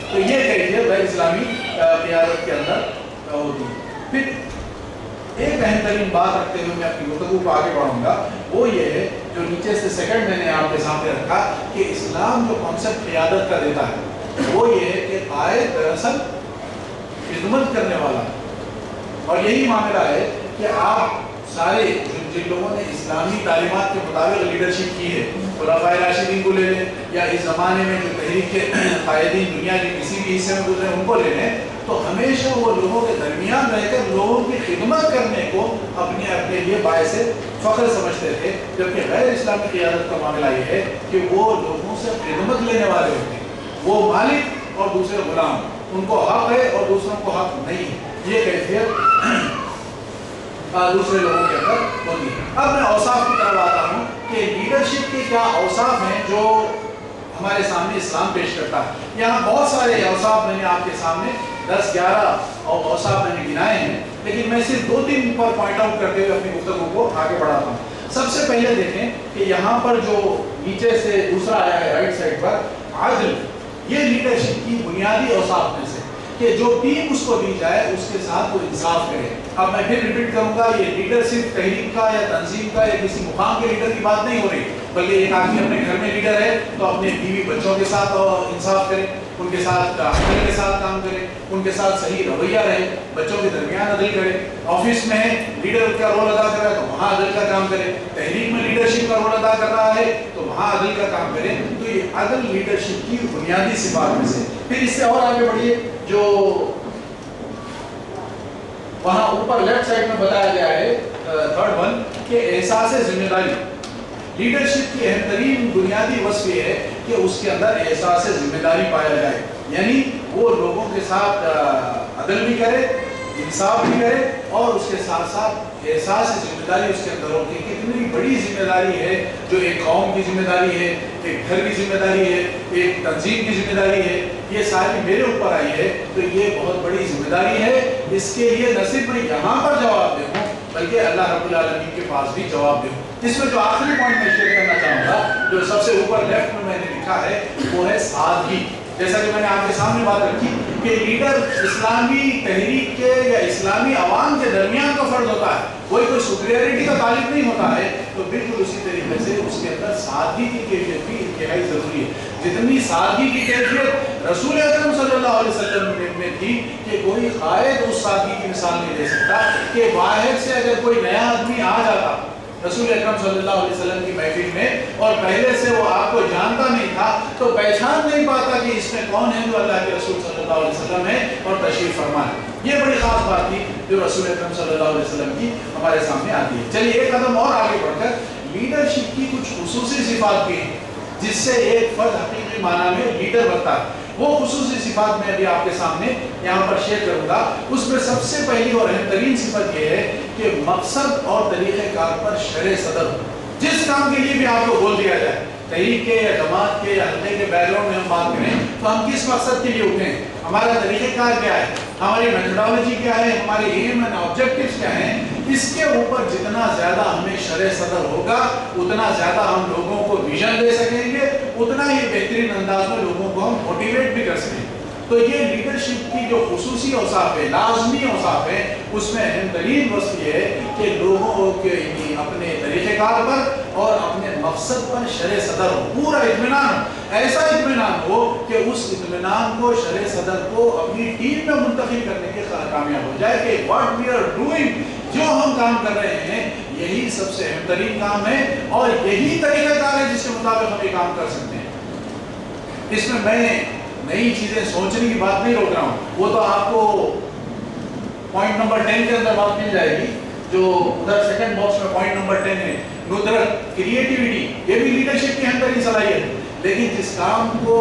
تو یہ کیفیت غیر اسلامی قیادت کے اندر ہوتی ہے۔ پھر ایک اہم ترین بات رکھتے ہوئے میں اپنی گفتگو کو آگے بڑھاؤں گا، وہ یہ ہے جو نیچے سے سیکنڈ میں نے آپ کے سامنے رکھا کہ اسلام جو کانسیپٹ قیادت کا دیتا ہے وہ یہ ہے کہ قائد دراصل خدمت کرنے والا، اور یہی معاملہ ہے کہ آپ سارے جن لوگوں نے اسلامی تعلیمات کے مطابق لیڈرشپ کی ہے، خلفائے راشدین کو لے لیں یا اس زمانے میں جو تحریک کے قائدین دنیا کے کسی بھی حصے میں گزرے ان کو لے لیں، تو ہمیشہ وہ لوگوں کے درمیان رہ کر لوگوں کی خدمت کرنے کو اپنے لیے باعث فخر سمجھتے تھے، جبکہ غیر اسلامی قیادت کا معاملہ یہ ہے کہ وہ لوگوں سے خدمت لینے والے ہوتے ہیں، وہ مالک اور دوسرے غلام، ان کو حق ہے اور دوسروں کو حق نہیں ہے۔ یہ کیفیت دوسرے لوگوں کے اندر ہوتی ہے۔ اب میں اوصاف کی طرف آتا ہوں کہ لیڈرشپ کے کیا اوصاف ہیں جو ہمارے سامنے اسلام پیش کرتا ہے۔ یہاں بہت سارے اوصاف میں نے آپ کے سامنے 10-11 اوصاف میں نے گنائے ہیں، لیکن میں صرف 2-3 پر پوائنٹ آؤٹ کرتے ہوئے اپنی گفتگو کو آگے بڑھاتا ہوں۔ سب سے پہلے دیکھیں کہ یہاں پر جو نیچے سے دوسرا آیا ہے رائٹ سائڈ پر، عدل، یہ لیڈرشپ کی بنیادی اوصاف میں سے کہ جو ٹیم اس کو دی جائے اس کے ساتھ وہ انصاف کرے۔ اب میں پھر ریپیٹ کروں گا، یہ لیڈر صرف تحریک کا یا تنظیم کا یا کسی مقام کے لیڈر کی بات نہیں ہو رہی، بلکہ ایک آدمی اپنے گھر میں لیڈر ہے تو اپنے بیوی بچوں کے ساتھ انصاف کرے، ان کے ساتھ عدل کے ساتھ کام کرے، ان کے ساتھ صحیح رویہ رہے، بچوں کے درمیان عدل کرے۔ آفس میں لیڈر کا رول ادا کر رہا ہے تو وہاں عدل کا کام کرے، تحریک میں لیڈرشپ کا رول ادا کر رہا ہے تو وہاں عدل کا کام کرے۔ تو یہ عدل لیڈرشپ کی بنیادی صفات میں سے۔ پھر اس سے اور آگے بڑھیے، جو وہاں اوپر لیفٹ سائڈ میں بتایا گیا ہے تھرڈ ون کہ احساس ذمہ داری، لیڈرشپ کی اہم ترین بنیادی وصف یہ ہے کہ اس کے اندر احساس ذمہ داری پایا جائے، یعنی وہ لوگوں کے ساتھ عدل بھی کرے، انصاف بھی کرے، اور اس کے ساتھ ساتھ احساس ذمہ داری اس کے اندر ہو کہ کتنی بڑی ذمہ داری ہے جو ایک قوم کی ذمہ داری ہے، ایک گھر کی ذمہ داری ہے، ایک تنظیم کی ذمہ داری ہے، یہ ساری میرے اوپر آئی ہے، تو یہ بہت بڑی ذمہ داری ہے۔ اس کے لیے نہ صرف میں یہاں پر جواب دے ہوں بلکہ اللہ رب العالمین کے پاس بھی جواب دے ہوں۔ اس میں جو آخری پوائنٹ میں شیئر کرنا چاہوں گا، جو سب سے اوپر لیفٹ میں نے لکھا ہے، وہ ہے سادگی۔ جیسا کہ میں نے آپ کے سامنے بات رکھی کہ لیڈر اسلامی تحریک کے یا اسلامی عوام کے درمیان کا فرد ہوتا ہے، وہی کوئی سپیریئرٹی کا طالب نہیں ہوتا ہے، تو بالکل اسی طریقے سے اس کے اندر سادگی کی کیفیت بھی انتہائی ضروری ہے۔ جتنی سادگی کی کیفیت رسول اکرم صلی اللہ علیہ وسلم میں تھی کہ کوئی قائد اس سادگی کی مثال نہیں دے سکتا کہ باہر سے اگر کوئی نیا آدمی آ جاتا رسول اکرم صلی اللہ علیہ وسلم کی محفل میں اور پہلے سے وہ آپ کو جانتا نہیں تھا تو پہچان نہیں پاتا کہ اس میں کون ہے جو اللہ کے رسول صلی اللہ علیہ وسلم ہے اور تشریف فرما ہے۔ یہ بڑی خاص بات تھی جو رسول اکرم صلی اللہ علیہ وسلم کی ہمارے سامنے آتی ہے۔ چلیے ایک قدم اور آگے بڑھ کر لیڈرشپ کی کچھ خصوصی صفات بھی ہیں جس سے ایک فرد حقیقی معنی میں لیڈر بنتا ہے۔ وہ خصوصی صفات میں ابھی آپ کے سامنے یہاں پر شیئر کروں گا۔ اس میں سب سے پہلی اور اہم ترین صفت یہ ہے کہ مقصد اور طریقہ کار پر شرح صدر ہو۔ جس کام کے لیے بھی آپ کو بول دیا جائے، تحریک کے یا جماعت کے یا حلقے کے بیک گراؤنڈ میں ہم بات کریں تو ہم کس مقصد کے لیے اٹھیں، ہمارا طریقہ کار کیا ہے، ہماری میتھڈالوجی کیا ہے، ہمارے ایم اینڈ آبجیکٹیوز کیا ہیں، اس کے اوپر جتنا زیادہ ہمیں شرح صدر ہوگا اتنا زیادہ ہم لوگوں کو ویژن دے سکیں گے، اتنا ہی بہترین انداز میں لوگوں کو ہم موٹیویٹ بھی کر سکیں گے۔ تو یہ لیڈرشپ کی جو خصوصی اوصاف ہے، لازمی اوصاف ہے، اس میں اہم ترین وصف یہ ہے کہ لوگوں کے اپنے طریقہ کار پر اور اپنے مقصد پر شرح صدر ہو، پورا اطمینان ہو، ایسا اطمینان ہو کہ اس اطمینان کو شرح صدر کو اپنی ٹیم میں منتقل کرنے کے کامیاب ہو جائے کہ واٹ وی آر ڈوئنگ، جو ہم کام کر رہے ہیں یہی سب سے اہم ترین کام ہے اور یہی طریقہ کار ہے جس کے مطابق ہم یہ کام کر سکتے ہیں۔ اس میں نئی چیزیں سوچنے کی بات نہیں روک رہا ہوں، وہ تو آپ کو پوائنٹ نمبر 10 کے اندر بات مل جائے گی، جو ادھر سیکنڈ باکس میں پوائنٹ نمبر 10 ہے، ندرت، کریٹیوٹی، یہ بھی لیڈرشپ کی اہم ترین صلاحیت ہے۔ لیکن جس کام کو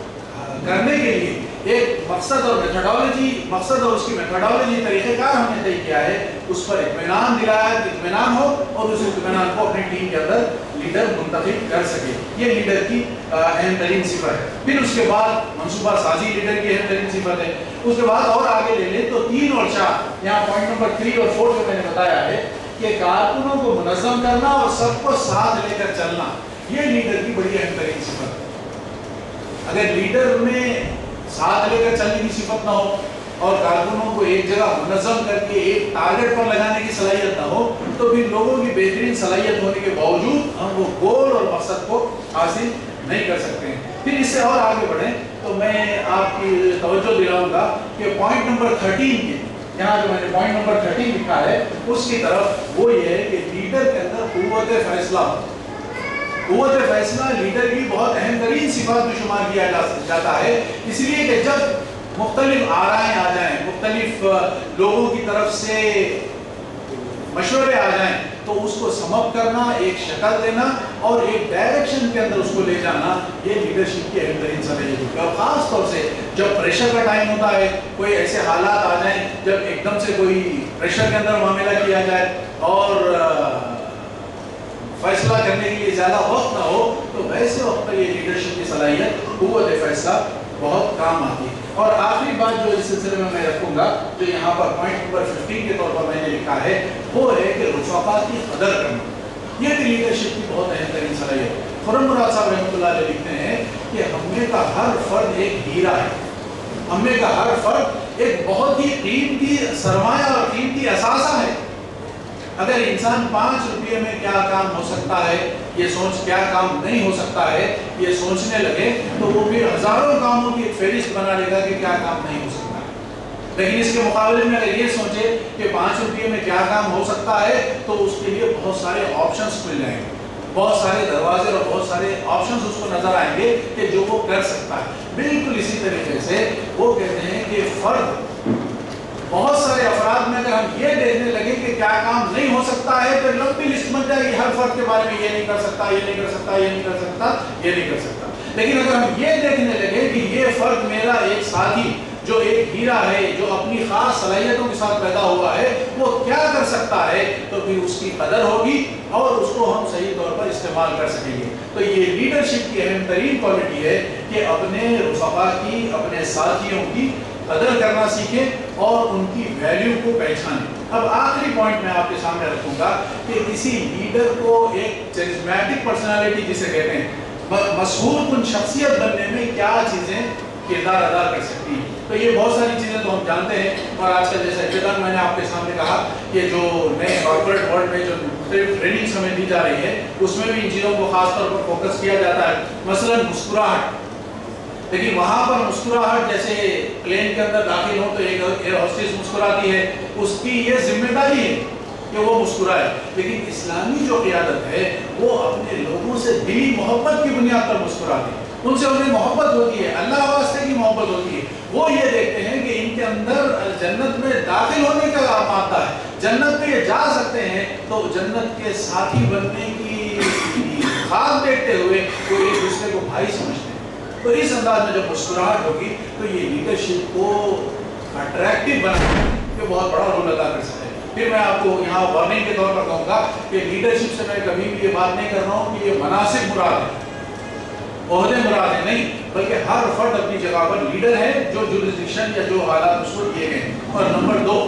کرنے کے لیے ایک مقصد اور میتھڈالوجی، مقصد اور اس کی میتھڈالوجی طریقہ کار ہم نے طے کیا ہے، اس پر اطمینان دلایا کہ اطمینان ہو اور اس اطمینان کو اپنی ٹیم کے اندر لیڈر منتقل کر سکے۔ یہ لیڈر کی اہم ترین صفت ہے۔ پھر اس کے بعد منصوبہ سازی لیڈر کی اہم ترین صفت ہے۔ اس کے بعد اور آگے لے لیں تو 3 اور 4، یہاں پوائنٹ نمبر 3 اور 4 جو میں نے بتایا ہے کہ کارکنوں کو منظم کرنا اور سب کو ساتھ لے کر چلنا، یہ لیڈر کی بڑی اہم ترین صفت ہے۔ اگر لیڈر میں साथ लेकर चलने की सिफत ना हो और कारकुनों को एक जगह मुनज़्ज़म करके एक टारगेट पर लगाने की सलाहियत ना हो, तो फिर लोगों की बेहतरीन सलाहियत होने के बावजूद हम वो गोल और मकसद को हासिल नहीं कर सकते हैं। फिर इससे और आगे बढ़ें तो मैं आपकी तवज्जो दिलाऊंगा कि पॉइंट नंबर 13 के यहाँ जो मैंने पॉइंट नंबर 13 लिखा है उसकी तरफ, वो ये है कि लीडर के अंदर कुव्वत फैसला। कुव्वत फैसला लीडर की बहुत अहम तरीन सिफात में शुमार किया जाता है, इसलिए कि जब मुख्तलिफ आराएं आ जाएं, मुख्तलिफ लोगों की तरफ से मशवरे आ जाएं, तो उसको समअप करना, एक शक्ल देना और एक डायरेक्शन के अंदर उसको ले जाना, ये लीडरशिप की अहम तरीन सलाहियत है। और खास तौर से जब प्रेशर का टाइम होता है, कोई ऐसे हालात आ जाएं जब एकदम से कोई प्रेशर के अंदर मामला किया जाए और फैसला करने के लिए ज्यादा वक्त ना हो, तो वैसे वक्त पर ये लीडरशिप की सलाहियत, कुव्वत फैसला बहुत काम आती है। और आखिरी बात जो इस सिलसिले में मैं रखूंगा, जो यहाँ पर पॉइंट नंबर 15 के तौर पर मैंने लिखा है, वो है कि रुफ़क़ा की कदर करना। ये भी लीडरशिप की बहुत अहम तरीन सलाहियत है। खुर्रम मुराद साहब रहमतुल्लाह अलैह लिखते हैं कि हम्मे का हर फर्द एक हीरा है। हम्मे का हर फर्द एक बहुत ही कीमती सरमाया और कीमती असासा है। अगर इंसान 5 रुपये में क्या काम हो सकता है, ये सोच क्या काम नहीं हो सकता है, ये सोचने लगे तो वो फिर हजारों कामों की एक फहरिस्त बना लेगा कि क्या काम नहीं हो सकता है। लेकिन इसके मुकाबले में अगर ये सोचे कि 5 रुपये में क्या काम हो सकता है, तो उसके लिए बहुत सारे ऑप्शंस मिल जाएंगे, बहुत सारे दरवाजे और बहुत सारे ऑप्शंस उसको नजर आएंगे कि जो वो कर सकता है। बिल्कुल इसी तरीके से वो कहते हैं कि फर्द, बहुत सारे अफराद में अगर हम ये देखने लगे कि क्या काम नहीं हो सकता है, तो लंबी लिस्ट बन जाएगी हर फर्द के बारे में, ये नहीं कर सकता, ये नहीं कर सकता, ये नहीं कर सकता, ये नहीं कर सकता। लेकिन अगर हम ये देखने लगे कि ये फर्द मेरा एक साथी जो एक हीरा है, जो अपनी खास सलाहियतों के साथ पैदा हुआ है, वो क्या कर सकता है, तो फिर उसकी कदर होगी और उसको हम सही तौर पर इस्तेमाल कर सकेंगे। तो ये लीडरशिप की अहम तरीन क्वालिटी है कि अपने रुफ़क़ा की, अपने साथियों की कदर करना सीखें और उनकी वैल्यू को पहचानें। अब आखिरी पॉइंट मैं आपके सामने रखूंगा कि किसी लीडर को एक चरिस्मेटिक पर्सनालिटी जिसे कहते हैं, मशहूर कुन शख्सियत बनने में क्या चीजें किरदार अदा कर सकती हैं। तो ये बहुत सारी चीजें तो हम जानते हैं, और आजकल जैसे इब्तिदा मैंने आपके सामने कहा कि जो नए कॉर्पोरेट वर्ल्ड में जो ट्रेनिंग हमें दी जा रही है, उसमें भी इन चीजों को खास तौर पर फोकस किया जाता है। मसलन मुस्कुराहट, लेकिन वहां पर मुस्कुराहट, जैसे प्लेन के अंदर दाखिल हो तो एक एयर होस्टेस मुस्कुराती है, उसकी ये जिम्मेदारी है कि वो मुस्कुराए। लेकिन इस्लामी जो क़ियादत है वो अपने लोगों से दिली मोहब्बत की बुनियाद पर मुस्कुराती है, उनसे उन्हें मोहब्बत होती है, अल्लाह वास्ते की मोहब्बत होती है। वो ये देखते हैं कि इनके अंदर जन्नत में दाखिल होने का मादा है, जन्नत में ये जा सकते हैं, तो जन्नत के साथी बनने की ख्वाब देखते हुए वो एक दूसरे को भाई समझते हैं। तो इस अंदाज में जब मुस्कुराहट होगी तो ये लीडरशिप को अट्रैक्टिव बनाने में बहुत बड़ा रोल अदा कर सकते हैं। फिर मैं आपको यहाँ वार्निंग के तौर पर कहूँगा कि लीडरशिप से मैं कभी भी ये बात नहीं कर रहा हूँ कि ये मनासिब मुराद है, ओहदे मुराद है, नहीं, बल्कि हर फर्द अपनी जगह पर लीडर है जो जुरिस्डिक्शन या जो हालात उसको दिए गए। और नंबर 2,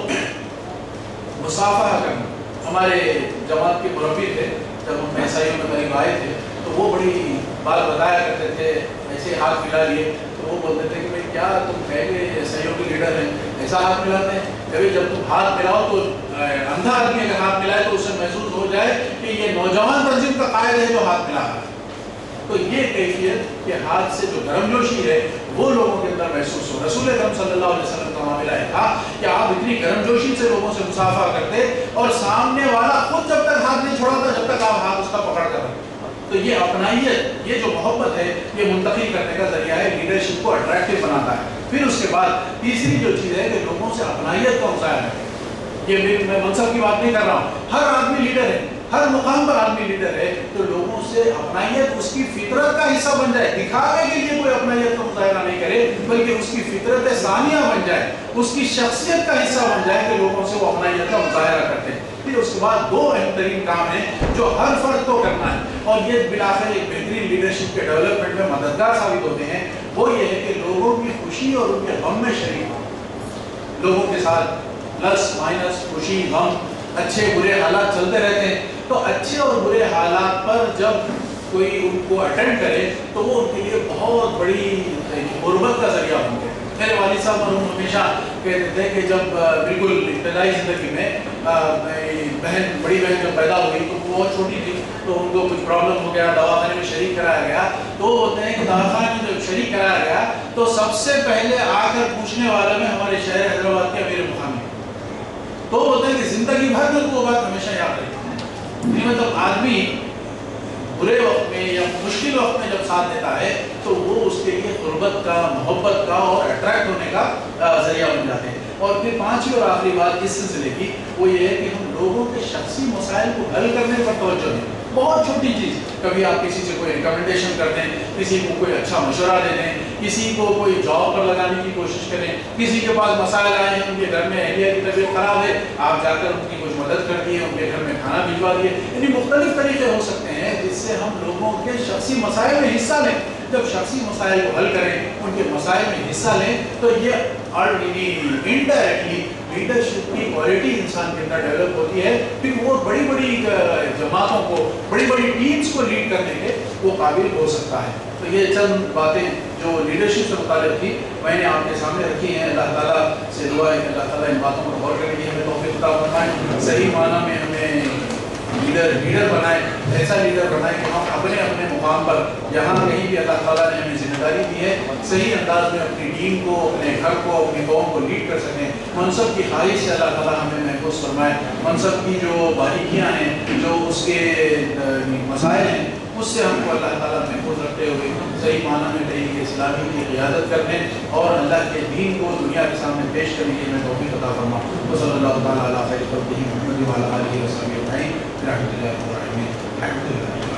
मुसाफा करना। हमारे जमात के मुरब्बी थे, जब हम ईसाइयों में करीब आए थे तो वो बड़ी बात बताया करते थे, ऐसे हाथ मिला लिए तो वो बोलते थे कि भाई क्या तुम पहले ईसाइयों के लीडर हैं, ऐसा हाथ मिलाते हैं? कभी जब तुम हाथ मिलाओ तो अंधा आदमी अगर हाथ मिलाए तो उसे महसूस हो जाए कि ये नौजवान तंजीम का कायद है जो हाथ मिला रहा है। तो ये कैफियत के हाथ से जो गर्मजोशी है वो लोगों के अंदर महसूस हो। रसूल अकरम सल्लल्लाहु अलैहि वसल्लम का मामला था कि आप इतनी गर्मजोशी से लोगों से मुसाफा करते और सामने वाला खुद जब तक हाथ नहीं छोड़ाता जब तक आप हाथ उसका पकड़ कर रखते। तो ये अपनाइयत, ये जो मोहब्बत है, ये मुंतकिल करने का जरिया है, लीडरशिप को अट्रैक्टिव बनाता है। फिर उसके बाद तीसरी जो चीज़ है कि लोगों से अपनाइयत का मुजाहरा है। ये मैं मनसब की बात नहीं कर रहा हूँ, हर आदमी लीडर है, हर मुकाम पर आदमी लीडर है, तो लोगों से अपनाइयत उसकी फितरत का हिस्सा बन जाए। दिखावे के लिए कोई अपनाइयत का मुजाहरा नहीं करे, बल्कि उसकी फितरत सानिया बन जाए, उसकी शख्सियत का हिस्सा बन जाए कि लोगों से वो अपनाइयत का मुजाहरा करते हैं। फिर उसके बाद 2 अहम तरीन काम है जो हर फर्द को करना है और ये बिलाखिर एक बेहतरीन लीडरशिप के डेवलपमेंट में मददगार साबित होते हैं। वो ये है कि लोगों की खुशी और उनके गम में शरीक हो, लोगों के साथ प्लस माइनस, खुशी गम, अच्छे बुरे हालात चलते रहते हैं। तो अच्छे और बुरे हालात पर जब कोई उनको अटेंड करे तो वो उनके लिए बहुत बड़ी गुर्बत का जरिया बन गया। साहब मरहूम हमेशा कहते थे कि जब बिल्कुल इब्तदाई ज़िंदगी में बड़ी बहन जब पैदा हुई तो वो बहुत छोटी थी, तो उनको कुछ प्रॉब्लम हो गया, दवाखाने में शरीक कराया गया। तो वो बोलते हैं कि दवाखाने में जब शरीक कराया गया तो सबसे पहले आकर पूछने वाले में हमारे शहर हैदराबाद के अमीर मुकामी। तो बोलते हैं कि जिंदगी भर में वो बात हमेशा याद रखी। मतलब आदमी बुरे वक्त में या मुश्किल वक्त में जब साथ देता है तो वो उसके लिए गुर्बत का, मोहब्बत का और अट्रैक्ट होने का जरिया बन जाते हैं। और फिर पांचवी और आखिरी बात इस सिलसिले की वो ये है कि हम लोगों के शख्सी मसाइल को हल करने पर तवज्जो दें। बहुत छोटी चीज़, कभी आप किसी से कोई रिकमेंडेशन कर दें, किसी को कोई अच्छा मशवरा दे दें, किसी को कोई जॉब पर लगाने की कोशिश करें, किसी के पास मसाइल आए हैं, उनके घर में अहलिया की तबीयत खराब है, आप जाकर उनकी कुछ मदद कर दिए, उनके घर में खाना भिजवा दिए। यानी मुख्तलिफ तरीके हो सकते हैं जिससे हम लोगों के शख्सी मसाइल में हिस्सा लें। जब शख्सी मसाइल को हल करें, उनके मसाइल में हिस्सा लें, तो ये ऑलरेडी इनडायरेक्टली लीडरशिप की क्वालिटी इंसान के अंदर डेवलप होती है। फिर वो बड़ी बड़ी जमातों को, बड़ी बड़ी टीम्स को लीड करने के वो काबिल हो सकता है। तो ये चंद बातें जो लीडरशिप से मुताल्लिक़ थी मैंने आपके सामने रखी हैं। अल्लाह ताला से दुआ है कि अल्लाह ताला इन बातों पर गौर करने की हमें तौफीक अता फरमाए, सही माना में हमें लीडर बनाए, ऐसा लीडर बनाए कि हम अपने अपने मुकाम पर जहाँ कहीं भी अल्लाह ताला ने हमें जिम्मेदारी दी है सही अंदाज में अपनी टीम को, अपने घर को, अपनी कौम को लीड कर सकें। मनसब की ख्वाहिश से अल्लाह ताला हमें महफूज फरमाए, मनसब की जो बारीकियाँ हैं, जो उसके मसाइल हैं, उससे हमको अल्लाह ताला महफूज रखते हुए सही माना में तरीक़े इस्लामी की क़ियादत करने और अल्लाह के दीन को दुनिया के सामने पेश करने की हमें तौफ़ीक़ अता फरमाए। सल्लल्लाहु तआला अला खैरि ख़ल्क़िही मुहम्मद व अला आलिहि व सहबिही अजमईन।